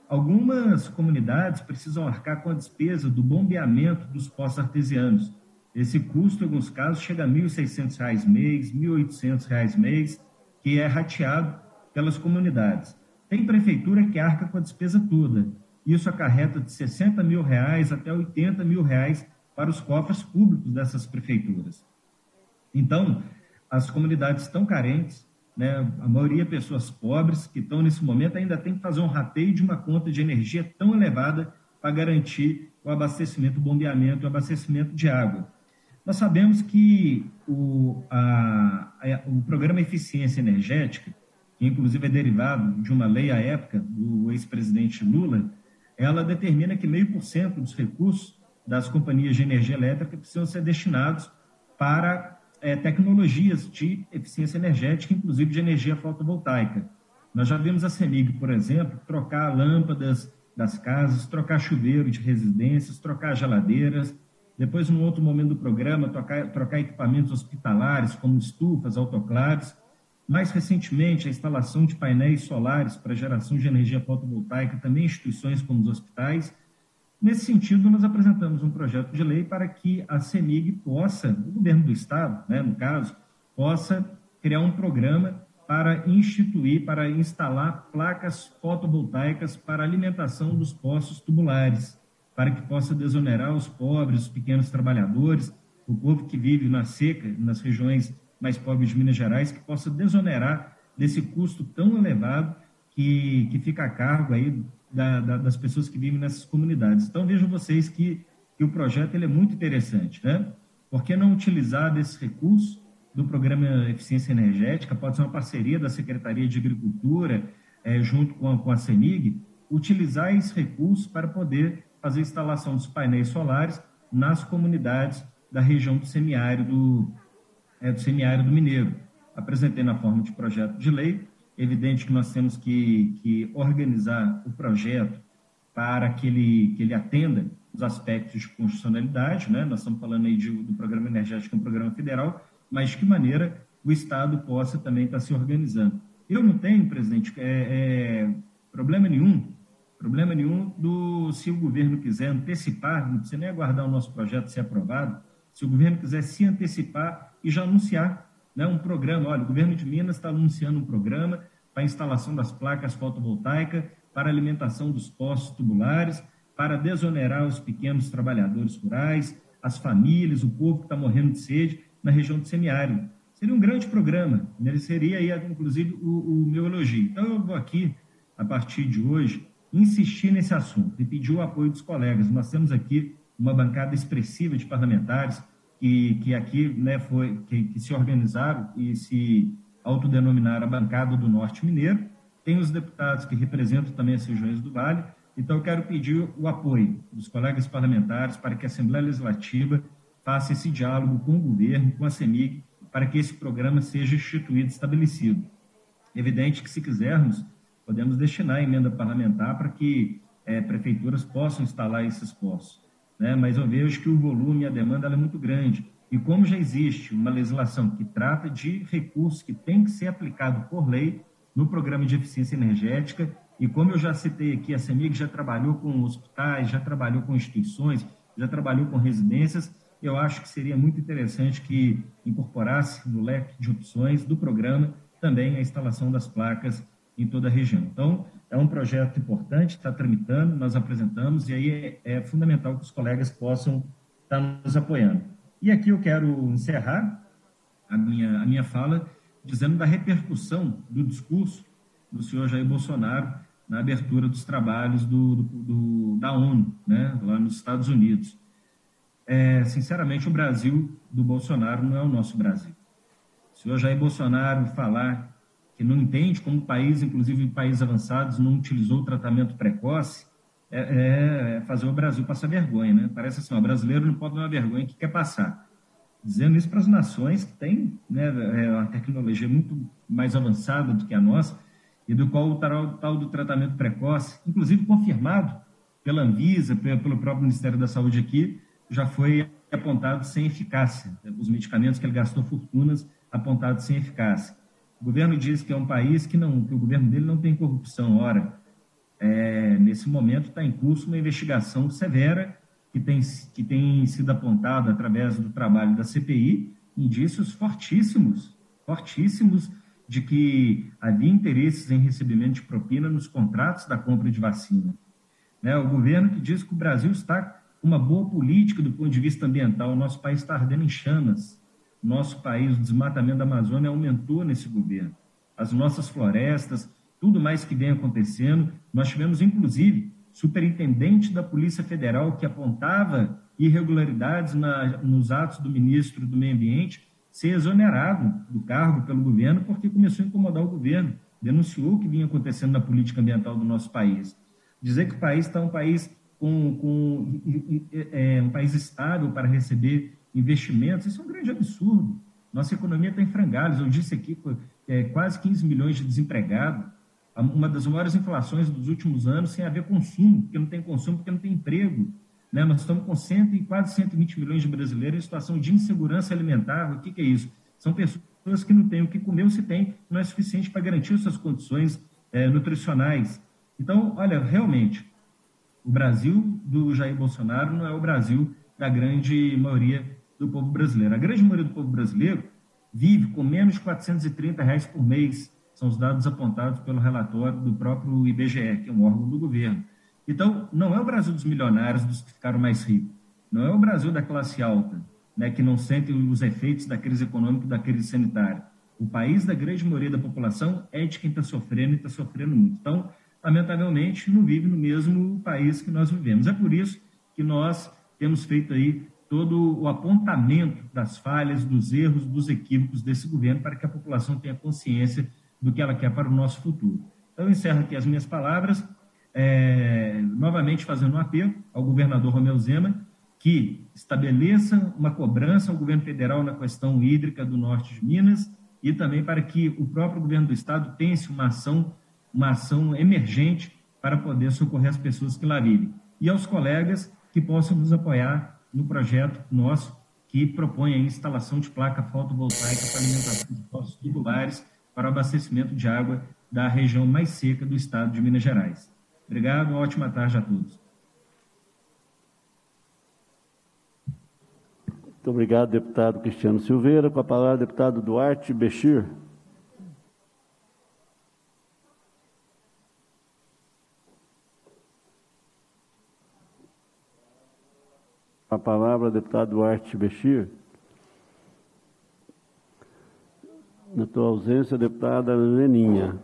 Algumas comunidades precisam arcar com a despesa do bombeamento dos poços artesianos. Esse custo, em alguns casos, chega a R$ 1.600 mês, R$ 1.800 mês, que é rateado pelas comunidades. Tem prefeitura que arca com a despesa toda. Isso acarreta de R$ 60 mil até R$ 80 mil para os cofres públicos dessas prefeituras. Então, as comunidades estão carentes, né? A maioria pessoas pobres que estão nesse momento ainda tem que fazer um rateio de uma conta de energia tão elevada para garantir o abastecimento, o bombeamento e o abastecimento de água. Nós sabemos que o programa Eficiência Energética, que inclusive é derivado de uma lei à época do ex-presidente Lula, ela determina que 0,5% dos recursos das companhias de energia elétrica precisam ser destinados para tecnologias de eficiência energética, inclusive de energia fotovoltaica. Nós já vimos a CEMIG, por exemplo, trocar lâmpadas das casas, trocar chuveiro de residências, trocar geladeiras. Depois, num outro momento do programa, trocar equipamentos hospitalares, como estufas, autoclaves. Mais recentemente, a instalação de painéis solares para geração de energia fotovoltaica, também em instituições como os hospitais. Nesse sentido, nós apresentamos um projeto de lei para que a CEMIG possa, o governo do Estado, né, no caso, possa criar um programa para instalar placas fotovoltaicas para alimentação dos poços tubulares, para que possa desonerar os pobres, os pequenos trabalhadores, o povo que vive na seca, nas regiões mais pobres de Minas Gerais, que possa desonerar desse custo tão elevado que fica a cargo aí das pessoas que vivem nessas comunidades. Então, vejam vocês que o projeto ele é muito interessante, né? Por que não utilizar desses recursos do programa Eficiência Energética? Pode ser uma parceria da Secretaria de Agricultura, junto com a CEMIG, utilizar esses recursos para poder fazer a instalação dos painéis solares nas comunidades da região do semiárido mineiro. Apresentei na forma de projeto de lei. Evidente que nós temos que organizar o projeto para que ele atenda os aspectos de constitucionalidade, né? Nós estamos falando aí do programa energético, um programa federal, mas de que maneira o Estado possa também estar se organizando. Eu não tenho, presidente, problema nenhum Problema nenhum se o governo quiser antecipar, não precisa nem aguardar o nosso projeto ser aprovado, se o governo quiser se antecipar e já anunciar, né, um programa. Olha, o governo de Minas está anunciando um programa para a instalação das placas fotovoltaicas, para a alimentação dos postos tubulares, para desonerar os pequenos trabalhadores rurais, as famílias, o povo que está morrendo de sede na região do semiárido. Seria um grande programa, mereceria aí, inclusive, o meu elogio. Então, eu vou aqui, a partir de hoje, insistir nesse assunto e pedir o apoio dos colegas. Nós temos aqui uma bancada expressiva de parlamentares que aqui, né, que se organizaram e se autodenominaram a bancada do Norte Mineiro. Tem os deputados que representam também as regiões do Vale. Então, eu quero pedir o apoio dos colegas parlamentares para que a Assembleia Legislativa faça esse diálogo com o governo, com a CEMIG, para que esse programa seja instituído, estabelecido. É evidente que, se quisermos, podemos destinar a emenda parlamentar para que prefeituras possam instalar esses postos, né? Mas eu vejo que o volume e a demanda ela é muito grande. E como já existe uma legislação que trata de recursos que tem que ser aplicado por lei no programa de eficiência energética, e como eu já citei aqui, a CEMIG já trabalhou com hospitais, já trabalhou com instituições, já trabalhou com residências, eu acho que seria muito interessante que incorporasse no leque de opções do programa também a instalação das placas em toda a região. Então, é um projeto importante, está tramitando, nós apresentamos, e aí é fundamental que os colegas possam estar nos apoiando. E aqui eu quero encerrar a minha fala dizendo da repercussão do discurso do senhor Jair Bolsonaro na abertura dos trabalhos da ONU, né, lá nos Estados Unidos. Sinceramente, o Brasil do Bolsonaro não é o nosso Brasil. O senhor Jair Bolsonaro falar que não entende como o país, inclusive países avançados, não utilizou o tratamento precoce, fazer o Brasil passar vergonha, né? Parece assim, o brasileiro não pode dar uma vergonha que quer passar. Dizendo isso para as nações que têm, né, uma tecnologia muito mais avançada do que a nossa, e do qual o tal do tratamento precoce, inclusive confirmado pela Anvisa, pelo próprio Ministério da Saúde aqui, já foi apontado sem eficácia. Os medicamentos que ele gastou fortunas apontados sem eficácia. O governo diz que é um país que o governo dele não tem corrupção. Ora, nesse momento está em curso uma investigação severa que tem sido apontada através do trabalho da CPI, indícios fortíssimos de que havia interesses em recebimento de propina nos contratos da compra de vacina. O governo que diz que o Brasil está com uma boa política do ponto de vista ambiental, o nosso país está ardendo em chamas. Nosso país, o desmatamento da Amazônia aumentou nesse governo. As nossas florestas, tudo mais que vem acontecendo. Nós tivemos, inclusive, superintendente da Polícia Federal que apontava irregularidades nos atos do ministro do Meio Ambiente ser exonerado do cargo pelo governo porque começou a incomodar o governo, denunciou o que vinha acontecendo na política ambiental do nosso país. Dizer que o país está um país um país estável para receber investimentos, isso é um grande absurdo. Nossa economia está em frangalhos. Eu disse aqui quase 15 milhões de desempregados, uma das maiores inflações dos últimos anos sem haver consumo, porque não tem consumo, porque não tem emprego. Né? Nós estamos com quase 120 milhões de brasileiros em situação de insegurança alimentar. O que é isso? São pessoas que não têm o que comer, ou se tem, não é suficiente para garantir as suas condições nutricionais. Então, olha, realmente, o Brasil do Jair Bolsonaro não é o Brasil da grande maioria do povo brasileiro. A grande maioria do povo brasileiro vive com menos de R$430 por mês. São os dados apontados pelo relatório do próprio IBGE, que é um órgão do governo. Então, não é o Brasil dos milionários, dos que ficaram mais ricos. Não é o Brasil da classe alta, né, que não sente os efeitos da crise econômica e da crise sanitária. O país da grande maioria da população é de quem está sofrendo e está sofrendo muito. Então, lamentavelmente, não vive no mesmo país que nós vivemos. É por isso que nós temos feito aí todo o apontamento das falhas, dos erros, dos equívocos desse governo para que a população tenha consciência do que ela quer para o nosso futuro. Então, eu encerro aqui as minhas palavras, novamente fazendo um apelo ao governador Romeu Zema que estabeleça uma cobrança ao governo federal na questão hídrica do norte de Minas e também para que o próprio governo do estado pense uma ação emergente para poder socorrer as pessoas que lá vivem. E aos colegas que possam nos apoiar no projeto nosso que propõe a instalação de placa fotovoltaica para alimentação de postos tubulares para o abastecimento de água da região mais seca do estado de Minas Gerais. Obrigado, uma ótima tarde a todos. Muito obrigado, deputado Cristiano Silveira. Com a palavra, deputado Duarte Bechir. Com a palavra, deputado Duarte Bechir. Na tua ausência, deputada Leninha.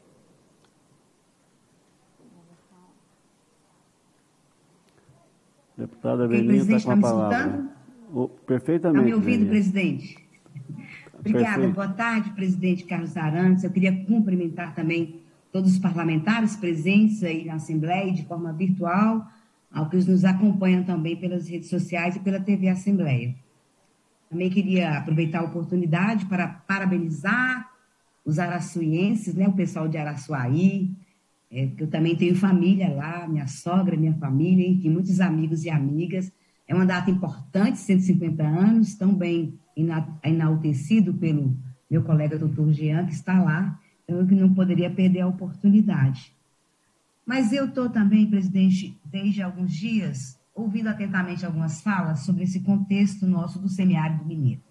Deputada Leninha está com a palavra. Perfeitamente. Está me ouvindo, Leninha. presidente? Obrigada. Perfeito. Boa tarde, presidente Carlos Arantes. Eu queria cumprimentar também todos os parlamentares presentes aí na Assembleia de forma virtual, ao que nos acompanham também pelas redes sociais e pela TV Assembleia. Também queria aproveitar a oportunidade para parabenizar os araçuienses, né, o pessoal de Araçuaí, que eu também tenho família lá, minha sogra, minha família, enfim, muitos amigos e amigas. É uma data importante, 150 anos, tão bem enaltecido pelo meu colega doutor Jean, que está lá, então eu não poderia perder a oportunidade. Mas eu estou também, presidente, desde alguns dias, ouvindo atentamente algumas falas sobre esse contexto nosso do semiárido mineiro.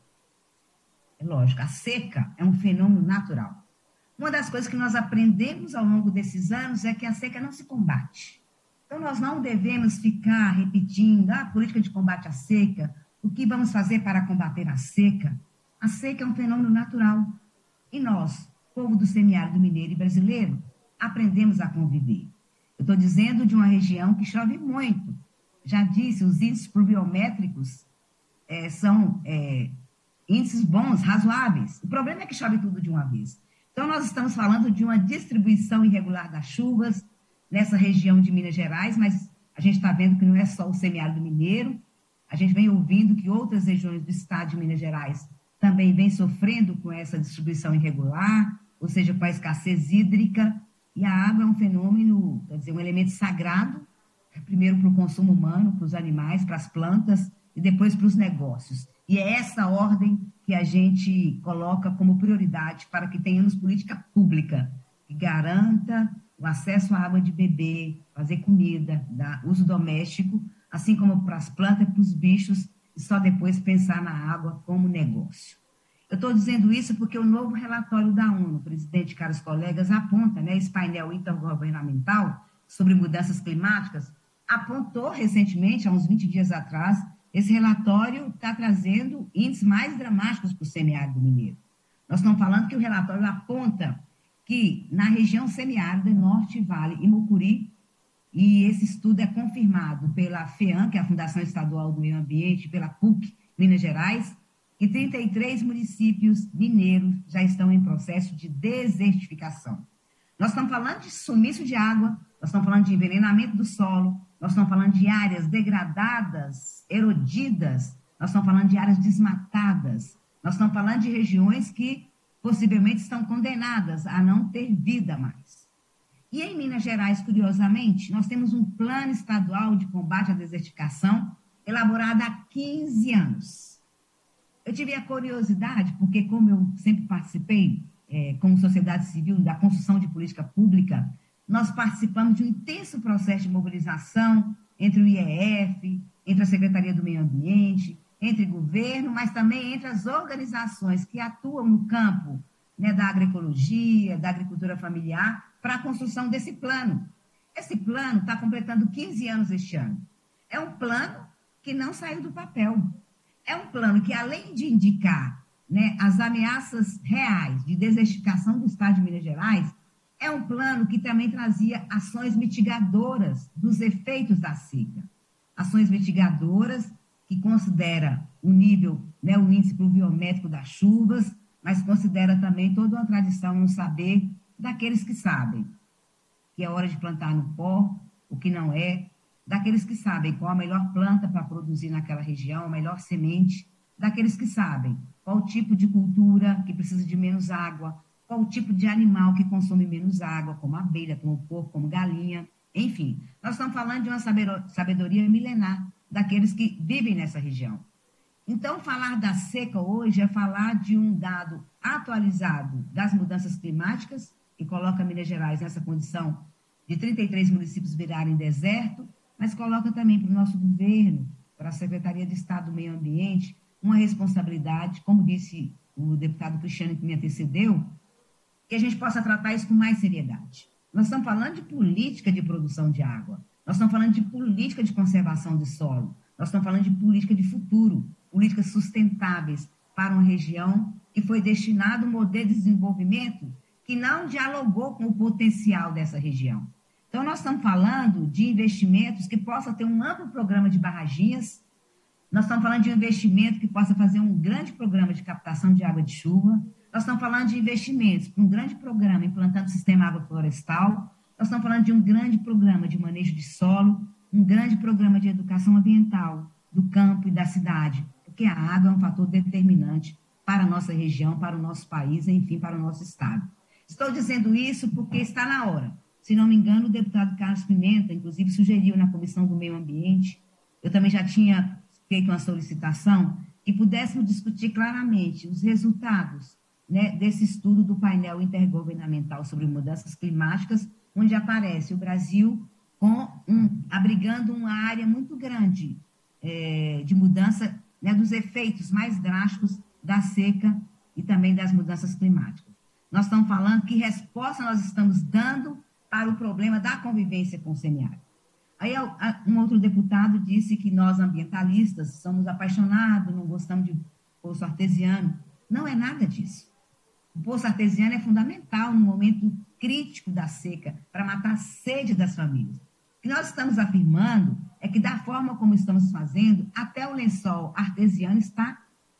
É lógico, a seca é um fenômeno natural. Uma das coisas que nós aprendemos ao longo desses anos é que a seca não se combate. Então, nós não devemos ficar repetindo a política de combate à seca, o que vamos fazer para combater a seca. A seca é um fenômeno natural. E nós, povo do semiárido mineiro e brasileiro, aprendemos a conviver. Eu estou dizendo de uma região que chove muito. Já disse, os índices pluviométricos são índices bons, razoáveis. O problema é que chove tudo de uma vez. Então, nós estamos falando de uma distribuição irregular das chuvas nessa região de Minas Gerais, mas a gente está vendo que não é só o semiárido mineiro, a gente vem ouvindo que outras regiões do estado de Minas Gerais também vêm sofrendo com essa distribuição irregular, ou seja, com a escassez hídrica, e a água é um fenômeno, quer dizer, um elemento sagrado, primeiro para o consumo humano, para os animais, para as plantas, e depois para os negócios. E é essa ordem que a gente coloca como prioridade para que tenhamos política pública que garanta o acesso à água de beber, fazer comida, uso doméstico, assim como para as plantas e para os bichos, e só depois pensar na água como negócio. Eu estou dizendo isso porque o novo relatório da ONU, presidente, caros colegas, aponta, né, esse painel intergovernamental sobre mudanças climáticas, apontou recentemente, há uns 20 dias atrás, esse relatório está trazendo índices mais dramáticos para o semiárido mineiro. Nós estamos falando que o relatório aponta que na região semiárida, Norte, Vale e Mucuri, e esse estudo é confirmado pela FEAM, que é a Fundação Estadual do Meio Ambiente, pela PUC, Minas Gerais, que 33 municípios mineiros já estão em processo de desertificação. Nós estamos falando de sumiço de água, nós estamos falando de envenenamento do solo, nós estamos falando de áreas degradadas, erodidas, nós estamos falando de áreas desmatadas, nós estamos falando de regiões que possivelmente estão condenadas a não ter vida mais. E em Minas Gerais, curiosamente, nós temos um plano estadual de combate à desertificação elaborado há 15 anos. Eu tive a curiosidade, porque como eu sempre participei, como sociedade civil, da construção de política pública, nós participamos de um intenso processo de mobilização entre o IEF, entre a Secretaria do Meio Ambiente, entre o governo, mas também entre as organizações que atuam no campo, né, da agroecologia, da agricultura familiar, para a construção desse plano. Esse plano está completando 15 anos este ano. É um plano que não saiu do papel. É um plano que, além de indicar, né, as ameaças reais de desertificação do estado de Minas Gerais, é um plano que também trazia ações mitigadoras dos efeitos da seca. Ações mitigadoras que considera o nível, né, o índice pluviométrico das chuvas, mas considera também toda uma tradição no saber daqueles que sabem que é hora de plantar no pó, o que não é, daqueles que sabem qual a melhor planta para produzir naquela região, a melhor semente, daqueles que sabem qual o tipo de cultura que precisa de menos água, qual o tipo de animal que consome menos água, como abelha, como porco, como galinha, enfim. Nós estamos falando de uma sabedoria milenar daqueles que vivem nessa região. Então, falar da seca hoje é falar de um dado atualizado das mudanças climáticas, e coloca Minas Gerais nessa condição de 33 municípios virarem deserto, mas coloca também para o nosso governo, para a Secretaria de Estado do Meio Ambiente, uma responsabilidade, como disse o deputado Cristiano que me antecedeu, que a gente possa tratar isso com mais seriedade. Nós estamos falando de política de produção de água, nós estamos falando de política de conservação de solo, nós estamos falando de política de futuro, políticas sustentáveis para uma região que foi destinado um modelo de desenvolvimento que não dialogou com o potencial dessa região. Então, nós estamos falando de investimentos que possam ter um amplo programa de barraginhas, nós estamos falando de um investimento que possa fazer um grande programa de captação de água de chuva, nós estamos falando de investimentos para um grande programa implantando sistema agroflorestal, nós estamos falando de um grande programa de manejo de solo, um grande programa de educação ambiental do campo e da cidade, porque a água é um fator determinante para a nossa região, para o nosso país, enfim, para o nosso estado. Estou dizendo isso porque está na hora. Se não me engano, o deputado Carlos Pimenta, inclusive, sugeriu na Comissão do Meio Ambiente, eu também já tinha feito uma solicitação, que pudéssemos discutir claramente os resultados, né, desse estudo do painel intergovernamental sobre mudanças climáticas, onde aparece o Brasil abrigando uma área muito grande de mudança, né, dos efeitos mais drásticos da seca e também das mudanças climáticas. Nós estamos falando que resposta nós estamos dando para o problema da convivência com o semiárido. Aí um outro deputado disse que nós ambientalistas somos apaixonados, não gostamos de poço artesiano. Não é nada disso. O poço artesiano é fundamental no momento crítico da seca para matar a sede das famílias. O que nós estamos afirmando é que da forma como estamos fazendo, até o lençol artesiano está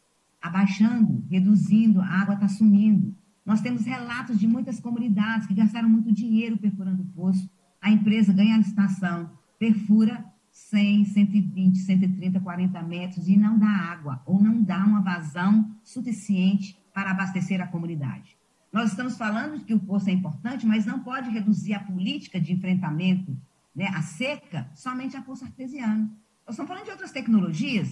abaixando, reduzindo, a água está sumindo. Nós temos relatos de muitas comunidades que gastaram muito dinheiro perfurando o poço. A empresa ganha a licitação, perfura 100, 120, 130, 40 metros e não dá água, ou não dá uma vazão suficiente para abastecer a comunidade. Nós estamos falando que o poço é importante, mas não pode reduzir a política de enfrentamento, né, à seca somente a poço artesiano. Nós estamos falando de outras tecnologias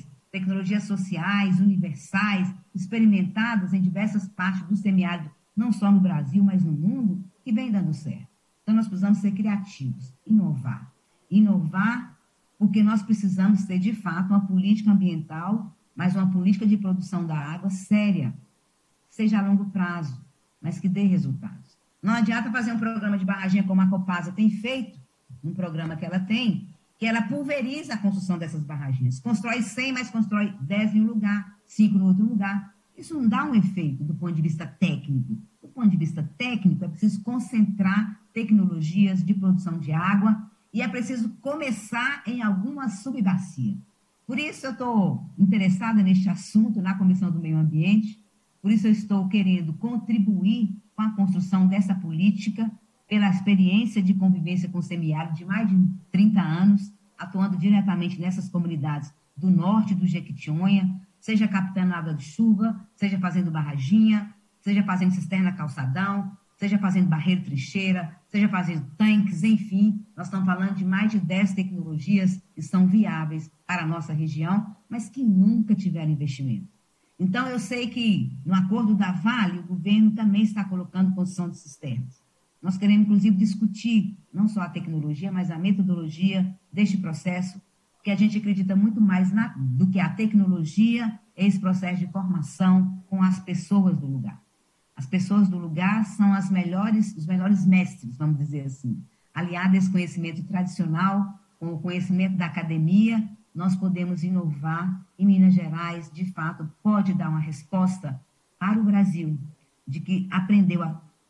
sociais, universais, experimentadas em diversas partes do semiárido, não só no Brasil, mas no mundo, que vem dando certo. Então, nós precisamos ser criativos, inovar. Inovar porque nós precisamos ter, de fato, uma política ambiental, mas uma política de produção da água séria, seja a longo prazo, mas que dê resultados. Não adianta fazer um programa de barraginha como a Copasa tem feito, um programa que ela tem, que ela pulveriza a construção dessas barraginhas. Constrói 100, mas constrói 10 em um lugar, 5 no outro lugar. Isso não dá um efeito do ponto de vista técnico. Do ponto de vista técnico, é preciso concentrar tecnologias de produção de água e é preciso começar em alguma subbacia. Por isso eu estou interessada neste assunto na Comissão do Meio Ambiente, por isso eu estou querendo contribuir com a construção dessa política pela experiência de convivência com o semiárido de mais de 30 anos, atuando diretamente nessas comunidades do norte do Jequitinhonha, seja captando água de chuva, seja fazendo barraginha, seja fazendo cisterna calçadão, seja fazendo barreiro trincheira, seja fazendo tanques, enfim, nós estamos falando de mais de 10 tecnologias que são viáveis para a nossa região, mas que nunca tiveram investimento. Então, eu sei que no acordo da Vale, o governo também está colocando construção de cisternas. Nós queremos, inclusive, discutir não só a tecnologia, mas a metodologia deste processo, porque a gente acredita muito mais do que a tecnologia, esse processo de formação com as pessoas do lugar. As pessoas do lugar são os melhores mestres, vamos dizer assim. Aliado a esse conhecimento tradicional, com o conhecimento da academia, nós podemos inovar e Minas Gerais, de fato, pode dar uma resposta para o Brasil, de que aprendeu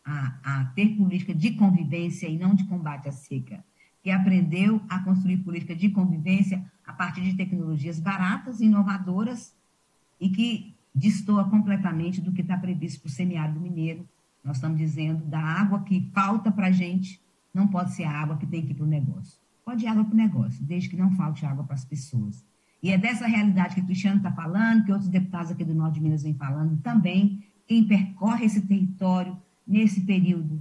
a ter política de convivência e não de combate à seca, que aprendeu a construir política de convivência a partir de tecnologias baratas, inovadoras e que destoa completamente do que está previsto para o semiárido mineiro. Nós estamos dizendo da água que falta para a gente, não pode ser a água que tem que ir para o negócio. Pode ir água para o negócio, desde que não falte água para as pessoas. E é dessa realidade que o Cristiano está falando, que outros deputados aqui do Norte de Minas vêm falando também, quem percorre esse território nesse período,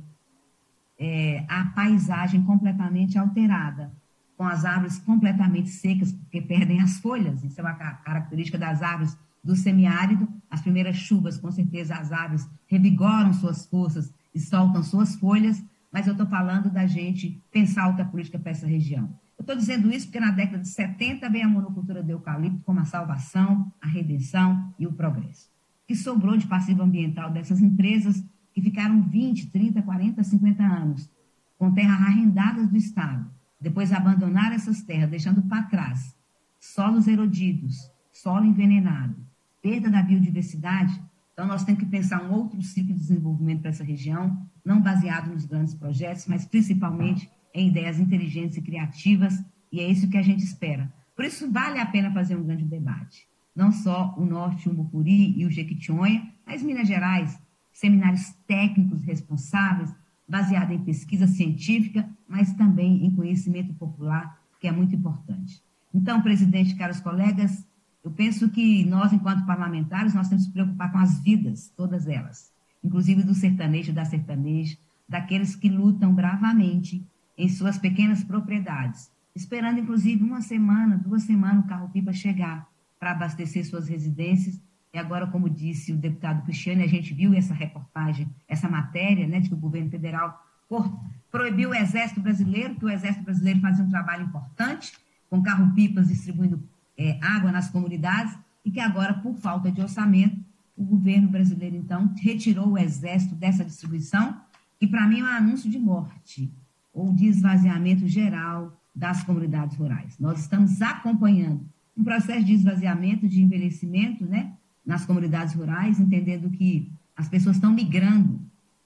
a paisagem completamente alterada, com as árvores completamente secas, porque perdem as folhas. Isso é uma característica das árvores do semiárido. As primeiras chuvas, com certeza, as árvores revigoram suas forças e soltam suas folhas, mas eu estou falando da gente pensar outra política para essa região. Eu estou dizendo isso porque na década de 70 veio a monocultura do eucalipto como a salvação, a redenção e o progresso. O que sobrou de passivo ambiental dessas empresas que ficaram 20, 30, 40, 50 anos com terras arrendadas do Estado, depois abandonaram essas terras, deixando para trás solos erodidos, solo envenenado, perda da biodiversidade. Então, nós temos que pensar um outro ciclo de desenvolvimento para essa região, não baseado nos grandes projetos, mas principalmente em ideias inteligentes e criativas, e é isso que a gente espera. Por isso, vale a pena fazer um grande debate. Não só o Norte, o Mucuri e o Jequitinhonha, mas Minas Gerais, seminários técnicos responsáveis, baseados em pesquisa científica, mas também em conhecimento popular, que é muito importante. Então, presidente, caros colegas, eu penso que nós, enquanto parlamentares, nós temos que nos preocupar com as vidas, todas elas, inclusive do sertanejo, da sertaneja, daqueles que lutam bravamente em suas pequenas propriedades, esperando, inclusive, 1 semana, 2 semanas, o carro-pipa chegar para abastecer suas residências. E agora, como disse o deputado Cristiano, a gente viu essa reportagem, essa matéria, né, de que o governo federal proibiu o Exército Brasileiro, que o Exército Brasileiro fazia um trabalho importante, com carro-pipas distribuindo água nas comunidades, e que agora, por falta de orçamento, o governo brasileiro, então, retirou o Exército dessa distribuição, que para mim é um anúncio de morte, ou de esvaziamento geral das comunidades rurais. Nós estamos acompanhando um processo de esvaziamento, de envelhecimento, né, nas comunidades rurais, entendendo que as pessoas estão migrando,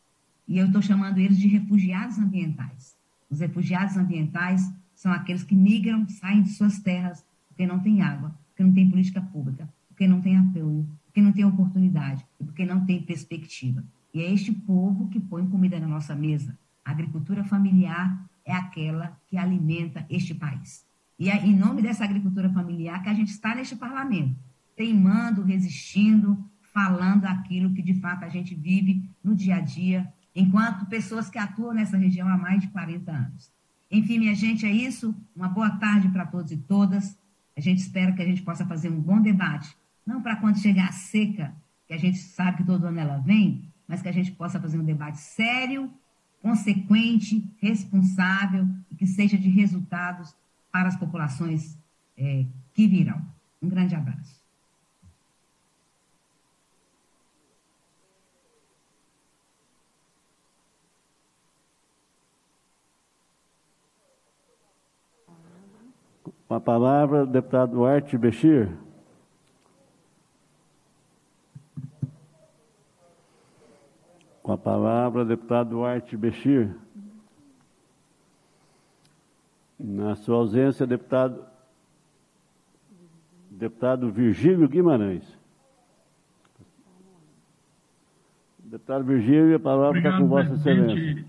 e eu estou chamando eles de refugiados ambientais. Os refugiados ambientais são aqueles que migram, saem de suas terras, porque não tem água, porque não tem política pública, porque não tem apoio, porque não tem oportunidade, e porque não tem perspectiva. E é este povo que põe comida na nossa mesa. A agricultura familiar é aquela que alimenta este país. E é em nome dessa agricultura familiar que a gente está neste parlamento, teimando, resistindo, falando aquilo que de fato a gente vive no dia a dia, enquanto pessoas que atuam nessa região há mais de 40 anos. Enfim, minha gente, é isso. Uma boa tarde para todos e todas. A gente espera que a gente possa fazer um bom debate, não para quando chegar a seca, que a gente sabe que todo ano ela vem, mas que a gente possa fazer um debate sério, consequente, responsável e que seja de resultados para as populações que virão. Um grande abraço. Com a palavra, o deputado Duarte Bechir. Com a palavra, o deputado Duarte Bechir. Na sua ausência, deputado Virgílio Guimarães. Deputado Virgílio, a palavra está com Vossa Excelência.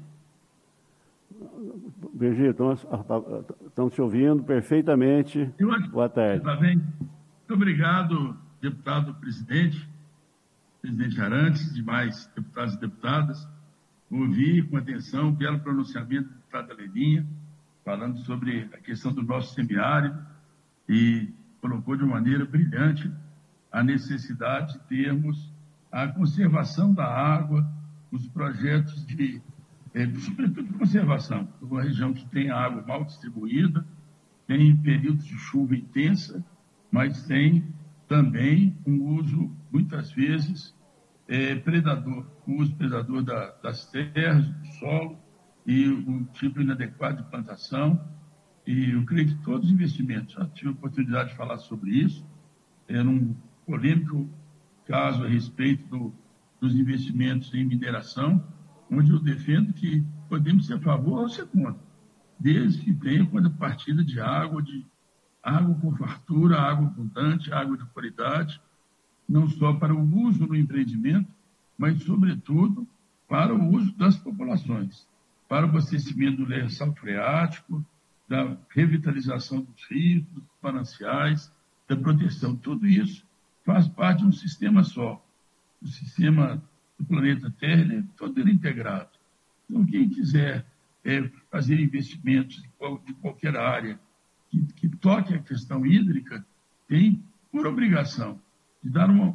Virgílio, estamos te ouvindo perfeitamente. Boa tarde. Está bem? Muito obrigado, deputado presidente Arantes, demais deputados e deputadas. Ouvi com atenção o belo pronunciamento da deputada Leninha, falando sobre a questão do nosso semiárido e colocou de uma maneira brilhante a necessidade de termos a conservação da água, os projetos de, sobretudo de conservação. Uma região que tem água mal distribuída, tem períodos de chuva intensa, mas tem também um uso, muitas vezes, predador, o uso predador das terras, do solo, e um tipo inadequado de plantação, e eu creio que todos os investimentos, já tive a oportunidade de falar sobre isso, num polêmico caso a respeito dos investimentos em mineração, onde eu defendo que podemos ser a favor ou ser contra, desde que tenha contrapartida de água com fartura, água abundante, água de qualidade, não só para o uso no empreendimento, mas, sobretudo, para o uso das populações, para o abastecimento do lençol freático, da revitalização dos rios, dos mananciais, da proteção. Tudo isso faz parte de um sistema só. O sistema do planeta Terra, ele é todo ele integrado. Então, quem quiser fazer investimentos de qualquer área que toque a questão hídrica, tem por obrigação de dar uma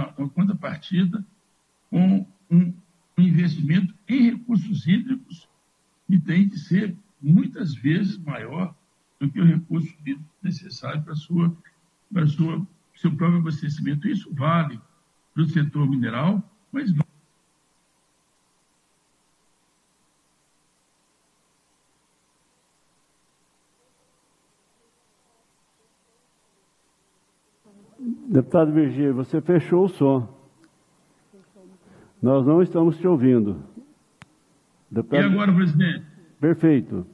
contrapartida com um investimento em recursos hídricos e tem que ser muitas vezes maior do que o recurso necessário para seu próprio abastecimento. Isso vale para o setor mineral, mas vale. Deputado Virgílio, você fechou o som. Nós não estamos te ouvindo. Deputado... E agora, presidente? Perfeito.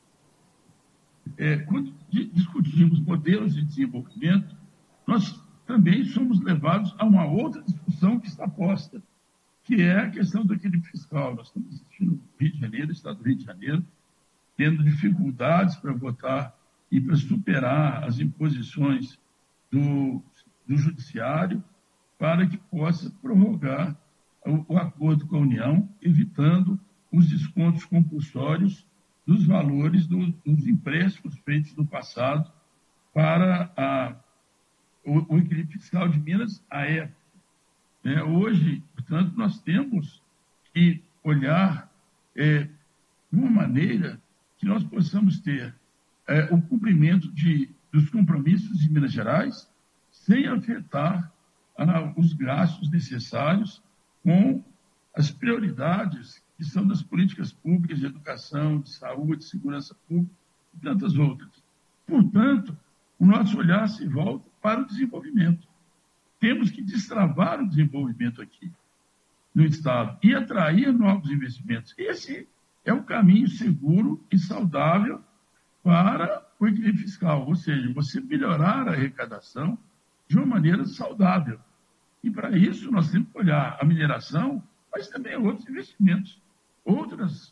Quando discutimos modelos de desenvolvimento, nós também somos levados a uma outra discussão que está posta, que é a questão do equilíbrio fiscal. Nós estamos assistindo no Rio de Janeiro, Estado do Rio de Janeiro, tendo dificuldades para votar e para superar as imposições do Judiciário para que possa prorrogar o acordo com a União, evitando os descontos compulsórios dos valores dos empréstimos feitos no passado para o equilíbrio fiscal de Minas à época. Hoje, portanto, nós temos que olhar de uma maneira que nós possamos ter o cumprimento dos compromissos de Minas Gerais sem afetar os gastos necessários com as prioridades que são das políticas públicas de educação, de saúde, de segurança pública e tantas outras. Portanto, o nosso olhar se volta para o desenvolvimento. Temos que destravar o desenvolvimento aqui no Estado e atrair novos investimentos. Esse é o caminho seguro e saudável para o equilíbrio fiscal, ou seja, você melhorar a arrecadação de uma maneira saudável. E, para isso, nós temos que olhar a mineração, mas também outros investimentos, outros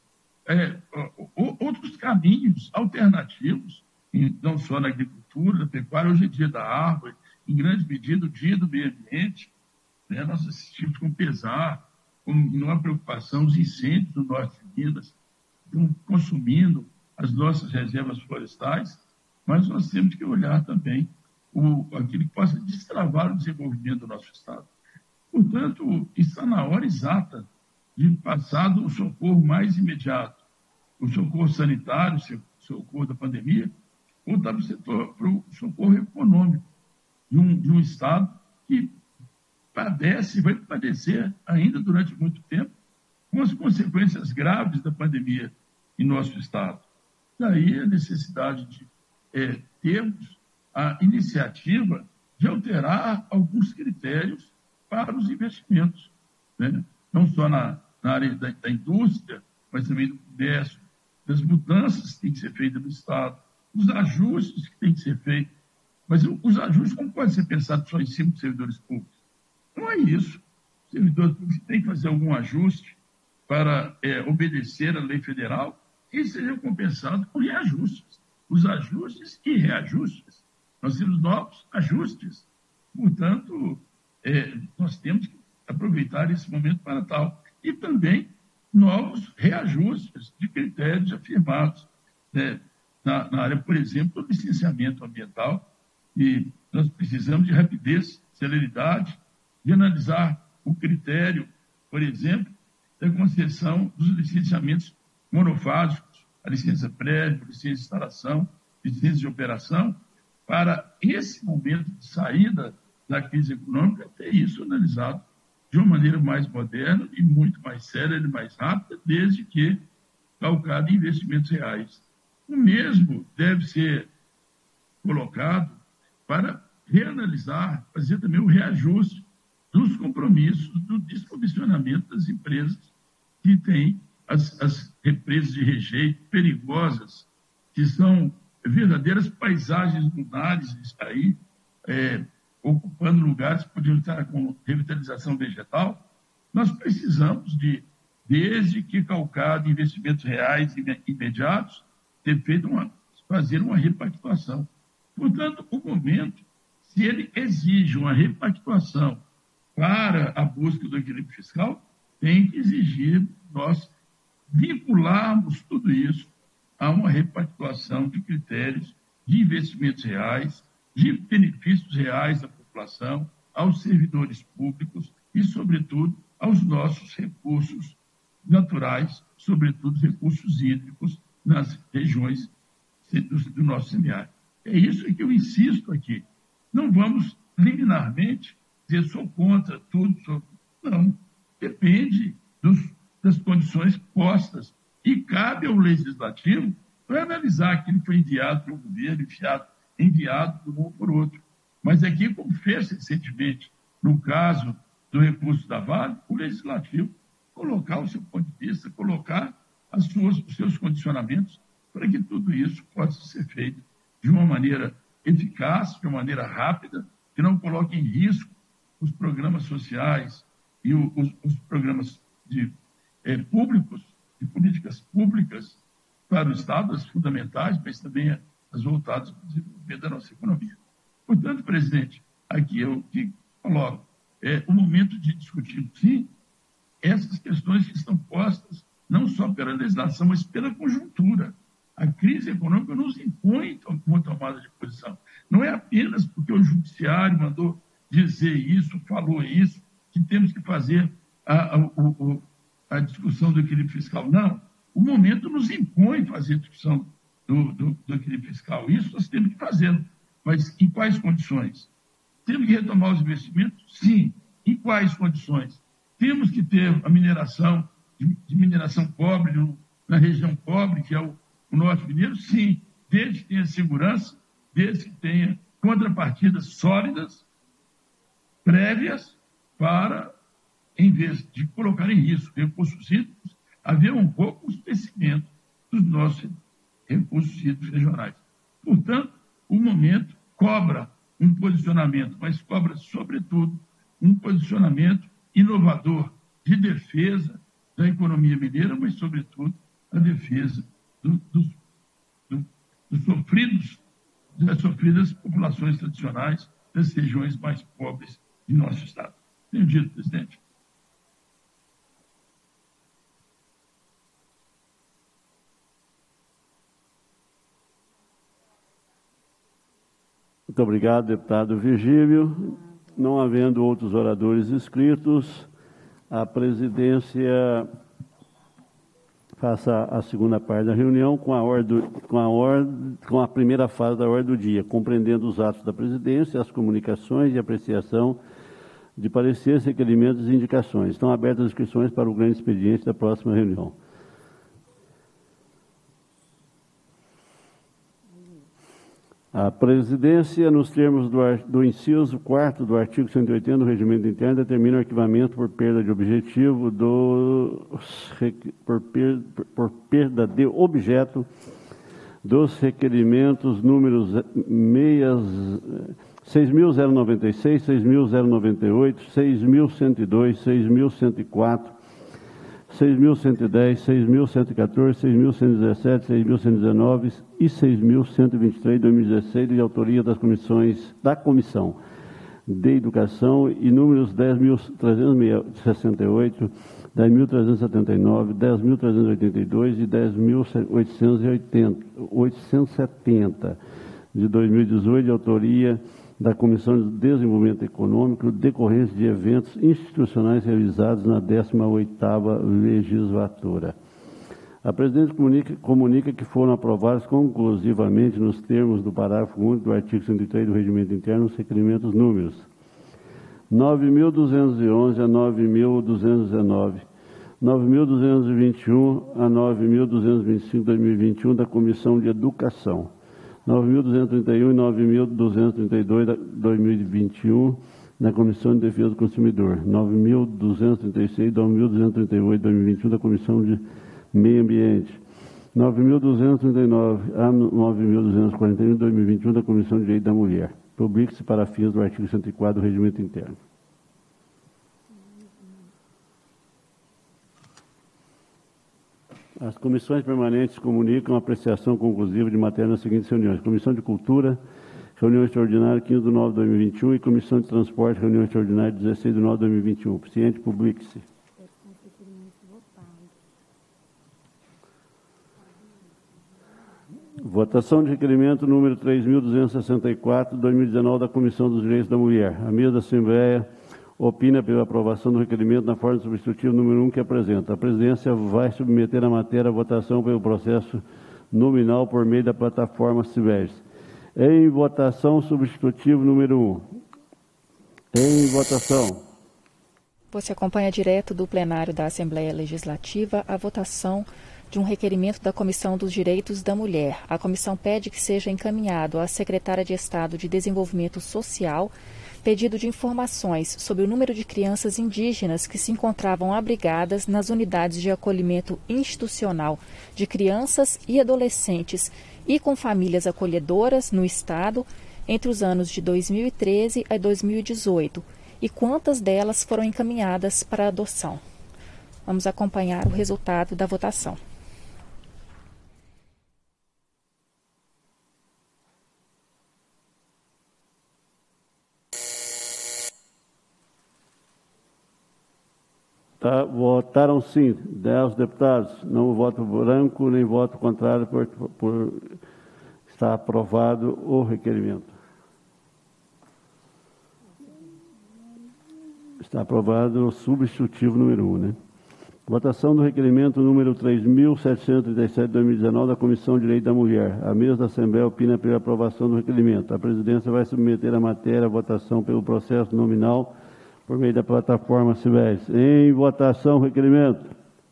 caminhos alternativos, não só na agricultura, na pecuária, hoje é dia da árvore, em grande medida o dia do meio ambiente. Nós assistimos com pesar, com uma preocupação, os incêndios do norte de Minas estão consumindo as nossas reservas florestais, mas nós temos que olhar também aquilo que possa destravar o desenvolvimento do nosso Estado. Portanto, está na hora exata de passar do socorro mais imediato, o socorro sanitário, o socorro da pandemia, voltar para o socorro econômico de um Estado que padece e vai padecer ainda durante muito tempo com as consequências graves da pandemia em nosso Estado. Daí a necessidade de termos a iniciativa de alterar alguns critérios para os investimentos, não só na área da indústria, mas também do comércio, das mudanças que têm que ser feitas no Estado, os ajustes que têm que ser feitos. Mas os ajustes não podem ser pensados só em cima dos servidores públicos. Não é isso. Os servidores públicos têm que fazer algum ajuste para obedecer à lei federal e sejam compensados por reajustes. Os ajustes e reajustes. Nós temos novos ajustes. Portanto, nós temos que aproveitar esse momento para tal. E também novos reajustes de critérios afirmados na área, por exemplo, do licenciamento ambiental. E nós precisamos de rapidez, celeridade, de analisar o critério, por exemplo, da concessão dos licenciamentos monofásicos, a licença prévia, a licença de instalação, licença de operação, para esse momento de saída da crise econômica, ter isso analisado de uma maneira mais moderna e muito mais séria e mais rápida, desde que calcado em investimentos reais. O mesmo deve ser colocado para reanalisar, fazer também o reajuste dos compromissos do descomissionamento das empresas que têm as represas de rejeito perigosas, que são verdadeiras paisagens lunares, está aí, ocupando lugares que podiam estar com revitalização vegetal. Nós precisamos desde que calcado em investimentos reais e imediatos, fazer uma repactuação. Portanto, o momento, se ele exige uma repactuação para a busca do equilíbrio fiscal, tem que exigir nós vincularmos tudo isso a uma repactuação de critérios de investimentos reais, de benefícios reais à população, aos servidores públicos e, sobretudo, aos nossos recursos naturais, sobretudo recursos hídricos nas regiões do nosso semiárido. É isso que eu insisto aqui. Não vamos liminarmente dizer sou contra tudo. Não. Depende das condições postas. E cabe ao Legislativo para analisar aquilo que foi enviado pelo governo, enviado por um ou por outro. Mas aqui, como fez recentemente, no caso do recurso da Vale, o Legislativo colocar o seu ponto de vista, colocar os seus condicionamentos para que tudo isso possa ser feito de uma maneira eficaz, de uma maneira rápida, que não coloque em risco os programas sociais e os programas públicos, de políticas públicas para o Estado, as fundamentais, mas também as voltadas para o desenvolvimento da nossa economia. Portanto, presidente, aqui eu coloco, é o momento de discutir, sim, essas questões que estão postas não só pela legislação, mas pela conjuntura. A crise econômica nos impõe uma tomada de posição. Não é apenas porque o judiciário mandou dizer isso, falou isso, que temos que fazer a discussão do equilíbrio fiscal. Não. O momento nos impõe fazer a discussão do equilíbrio fiscal. Isso nós temos que fazer. Mas em quais condições? Temos que retomar os investimentos? Sim. Em quais condições? Temos que ter a mineração, de mineração pobre, na região pobre, que é o norte mineiro? Sim. Desde que tenha segurança, desde que tenha contrapartidas sólidas, prévias, para, em vez de colocar em risco recursos hídricos, haver um pouco o esquecimento dos nossos recursos hídricos regionais. Portanto, o momento cobra um posicionamento, mas cobra, sobretudo, um posicionamento inovador de defesa da economia mineira, mas, sobretudo, a defesa dos sofridos, das sofridas populações tradicionais das regiões mais pobres de nosso Estado. Tenho dito, presidente. Muito obrigado, deputado Virgílio. Não havendo outros oradores inscritos, a presidência faça a segunda parte da reunião com a primeira fase da ordem do dia, compreendendo os atos da presidência, as comunicações e apreciação de pareceres, requerimentos e indicações. Estão abertas as inscrições para o grande expediente da próxima reunião. A presidência, nos termos do inciso 4º do artigo 180 do Regimento Interno, determina o arquivamento por perda de objetivo por perda de objeto dos requerimentos números 6.096, 6.098, 6.102, 6.104, 6.110, 6.114, 6.117, 6.119 e 6.123 de 2016, de autoria da Comissão de Educação, e números 10.368, 10.379, 10.382 e 10.870 de 2018, de autoria da Comissão de Desenvolvimento Econômico, decorrência de eventos institucionais realizados na 18ª legislatura. A presidente comunica que foram aprovados conclusivamente, nos termos do parágrafo único do artigo 103 do Regimento Interno, os requerimentos números 9.211 a 9.219, 9.221 a 9.225 de 2021 da Comissão de Educação, 9.231 e 9.232 de 2021 da Comissão de Defesa do Consumidor, 9.236 e 9.238 de 2021 da Comissão de Meio Ambiente, 9.239 a 9.241 de 2021 da Comissão de Direito da Mulher. Publique-se para fins do artigo 104 do Regimento Interno. As comissões permanentes comunicam a apreciação conclusiva de matéria nas seguintes reuniões: Comissão de Cultura, reunião extraordinária 15 de nove de 2021, e Comissão de Transporte, reunião extraordinária 16 de nove de 2021. Presidente, publique-se. Votação de requerimento número 3.264, 2019, da Comissão dos Direitos da Mulher. A mesa da Assembleia opina pela aprovação do requerimento na forma substitutiva número 1 que apresenta. A presidência vai submeter a matéria à votação pelo processo nominal por meio da plataforma Civerges. Em votação, substitutivo número 1. Em votação. Você acompanha direto do plenário da Assembleia Legislativa a votação de um requerimento da Comissão dos Direitos da Mulher. A comissão pede que seja encaminhado à Secretária de Estado de Desenvolvimento Social pedido de informações sobre o número de crianças indígenas que se encontravam abrigadas nas unidades de acolhimento institucional de crianças e adolescentes e com famílias acolhedoras no Estado entre os anos de 2013 a 2018 e quantas delas foram encaminhadas para adoção. Vamos acompanhar o resultado da votação. Votaram sim 10 deputados, não voto branco nem voto contrário, está aprovado o requerimento. Está aprovado o substitutivo número 1, né? Votação do requerimento número 3.737 de 2019 da Comissão de Direitos da Mulher. A mesa da Assembleia opina pela aprovação do requerimento. A presidência vai submeter a matéria à votação pelo processo nominal por meio da plataforma Civerges. Em votação, requerimento.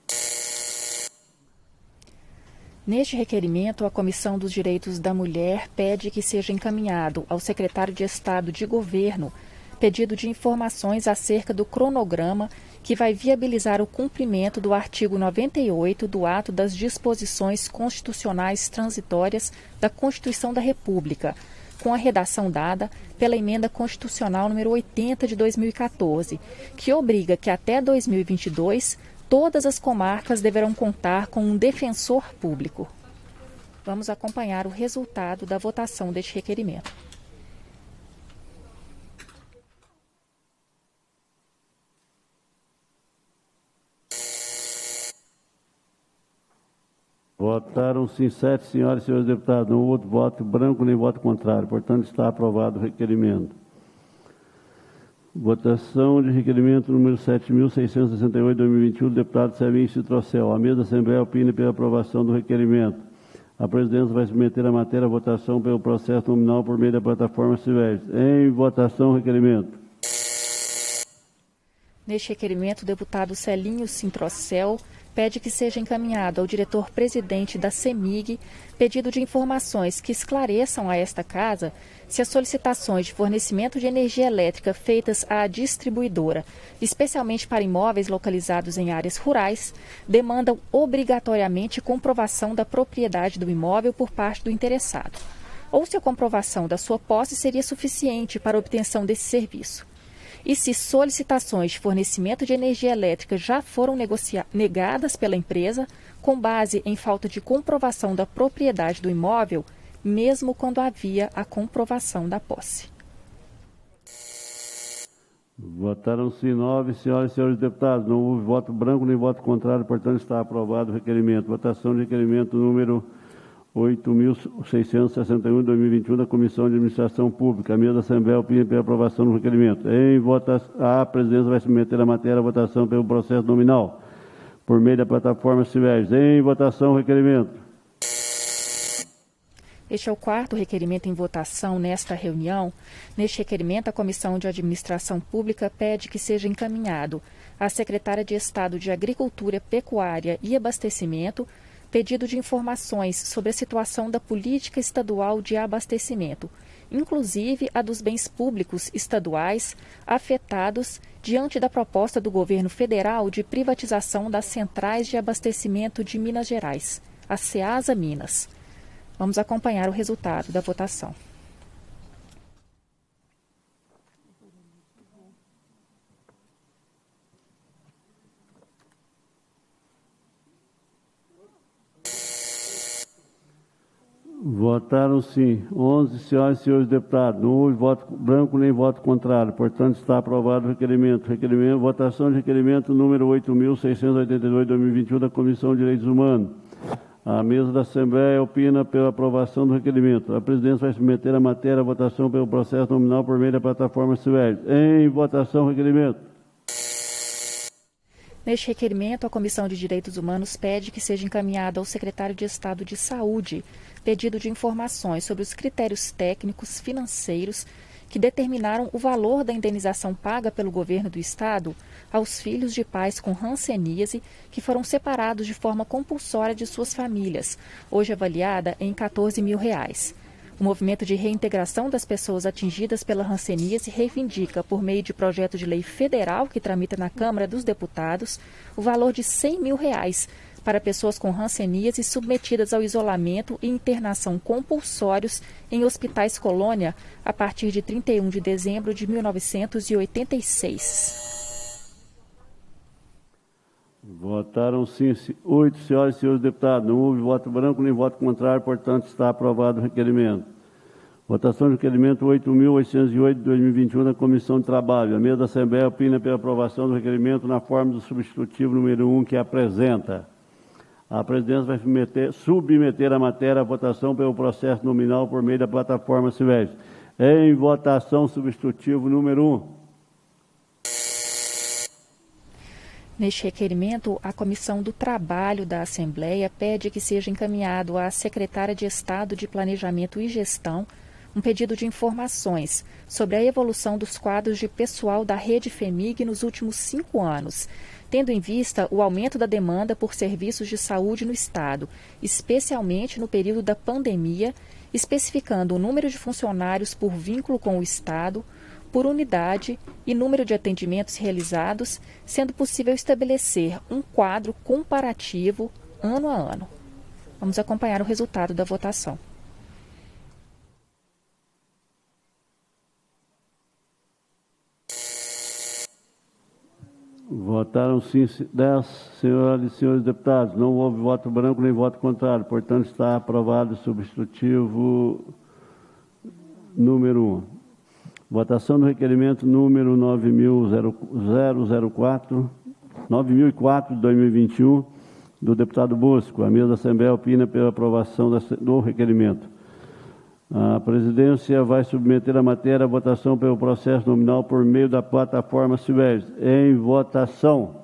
Neste requerimento, a Comissão dos Direitos da Mulher pede que seja encaminhado ao secretário de Estado de Governo pedido de informações acerca do cronograma que vai viabilizar o cumprimento do artigo 98 do Ato das Disposições Constitucionais Transitórias da Constituição da República, com a redação dada pela Emenda Constitucional número 80 de 2014, que obriga que até 2022 todas as comarcas deverão contar com um defensor público. Vamos acompanhar o resultado da votação deste requerimento. Votaram sim 7 senhoras e senhores deputados, não houve voto branco nem voto contrário, portanto está aprovado o requerimento. Votação de requerimento número 7.668 de 2021 do deputado Servinho Citrocel. A mesa da Assembleia opina pela aprovação do requerimento. A presidência vai submeter a matéria à votação pelo processo nominal por meio da plataforma Civerges. Em votação, requerimento. Neste requerimento, o deputado Celinho Citrocel pede que seja encaminhado ao diretor-presidente da CEMIG pedido de informações que esclareçam a esta casa se as solicitações de fornecimento de energia elétrica feitas à distribuidora, especialmente para imóveis localizados em áreas rurais, demandam obrigatoriamente comprovação da propriedade do imóvel por parte do interessado, ou se a comprovação da sua posse seria suficiente para a obtenção desse serviço. E se solicitações de fornecimento de energia elétrica já foram negadas pela empresa, com base em falta de comprovação da propriedade do imóvel, mesmo quando havia a comprovação da posse. Votaram-se 9 senhoras e senhores deputados. Não houve voto branco nem voto contrário, portanto está aprovado o requerimento. Votação de requerimento número 8.661 de 2021 da Comissão de Administração Pública. A mesa da Assembleia opina pela aprovação do requerimento. Em votação, a presidência vai submeter a matéria à votação pelo processo nominal, por meio da plataforma Civerges. Em votação, requerimento. Este é o quarto requerimento em votação nesta reunião. Neste requerimento, a Comissão de Administração Pública pede que seja encaminhado à Secretária de Estado de Agricultura, Pecuária e Abastecimento pedido de informações sobre a situação da política estadual de abastecimento, inclusive a dos bens públicos estaduais afetados diante da proposta do governo federal de privatização das centrais de abastecimento de Minas Gerais, a Ceasa Minas. Vamos acompanhar o resultado da votação. Votaram sim 11 senhoras e senhores deputados. Não houve voto branco nem voto contrário. Portanto, está aprovado o requerimento. Votação de requerimento número 8.682 de 2021 da Comissão de Direitos Humanos. A mesa da Assembleia opina pela aprovação do requerimento. A presidência vai submeter a matéria à votação pelo processo nominal por meio da plataforma Silvério. Em votação, requerimento. Neste requerimento, a Comissão de Direitos Humanos pede que seja encaminhado ao secretário de Estado de Saúde pedido de informações sobre os critérios técnicos financeiros que determinaram o valor da indenização paga pelo governo do Estado aos filhos de pais com hanseníase que foram separados de forma compulsória de suas famílias, hoje avaliada em R$14 mil. O movimento de reintegração das pessoas atingidas pela hanseníase reivindica, por meio de projeto de lei federal que tramita na Câmara dos Deputados, o valor de R$100 mil para pessoas com hanseníase submetidas ao isolamento e internação compulsórios em hospitais colônia a partir de 31 de dezembro de 1986. Votaram sim 8 senhoras e senhores deputados. Não houve voto branco nem voto contrário, portanto, está aprovado o requerimento. Votação do requerimento 8.808 de 2021 da Comissão de Trabalho. A mesa da Assembleia opina pela aprovação do requerimento na forma do substitutivo número 1 que apresenta. A presidência vai submeter a matéria à votação pelo processo nominal por meio da plataforma Silvério. Em votação, substitutivo número 1. Neste requerimento, a Comissão do Trabalho da Assembleia pede que seja encaminhado à Secretária de Estado de Planejamento e Gestão um pedido de informações sobre a evolução dos quadros de pessoal da rede FEMIG nos últimos 5 anos, tendo em vista o aumento da demanda por serviços de saúde no Estado, especialmente no período da pandemia, especificando o número de funcionários por vínculo com o Estado, por unidade e número de atendimentos realizados, sendo possível estabelecer um quadro comparativo ano a ano. Vamos acompanhar o resultado da votação. Votaram sim 10 senhoras e senhores deputados. Não houve voto branco nem voto contrário. Portanto, está aprovado o substitutivo número 1. Votação do requerimento número 9004 de 2021, do deputado Bosco. A mesa da Assembleia opina pela aprovação do requerimento. A presidência vai submeter a matéria à votação pelo processo nominal por meio da plataforma Silvério. Em votação.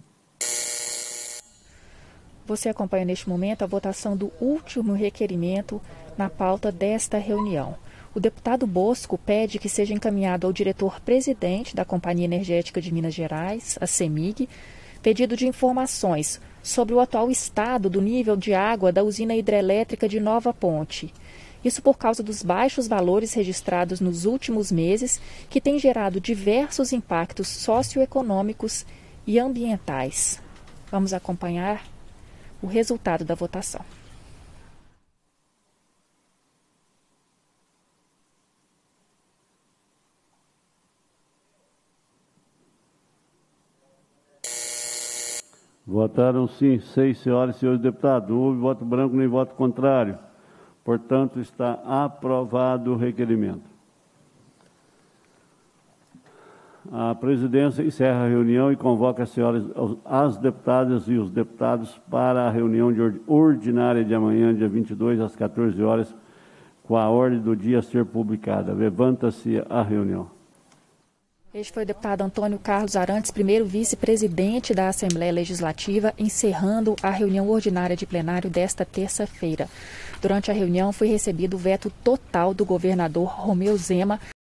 Você acompanha neste momento a votação do último requerimento na pauta desta reunião. O deputado Bosco pede que seja encaminhado ao diretor-presidente da Companhia Energética de Minas Gerais, a CEMIG, pedido de informações sobre o atual estado do nível de água da usina hidrelétrica de Nova Ponte. Isso por causa dos baixos valores registrados nos últimos meses, que têm gerado diversos impactos socioeconômicos e ambientais. Vamos acompanhar o resultado da votação. Votaram sim 6 senhoras e senhores deputados. Não houve voto branco nem voto contrário. Portanto, está aprovado o requerimento. A presidência encerra a reunião e convoca as senhoras, as deputadas e os deputados para a reunião ordinária de amanhã, dia 22, às 14 horas, com a ordem do dia a ser publicada. Levanta-se a reunião. Este foi o deputado Antônio Carlos Arantes, primeiro vice-presidente da Assembleia Legislativa, encerrando a reunião ordinária de plenário desta terça-feira. Durante a reunião foi recebido o veto total do governador Romeu Zema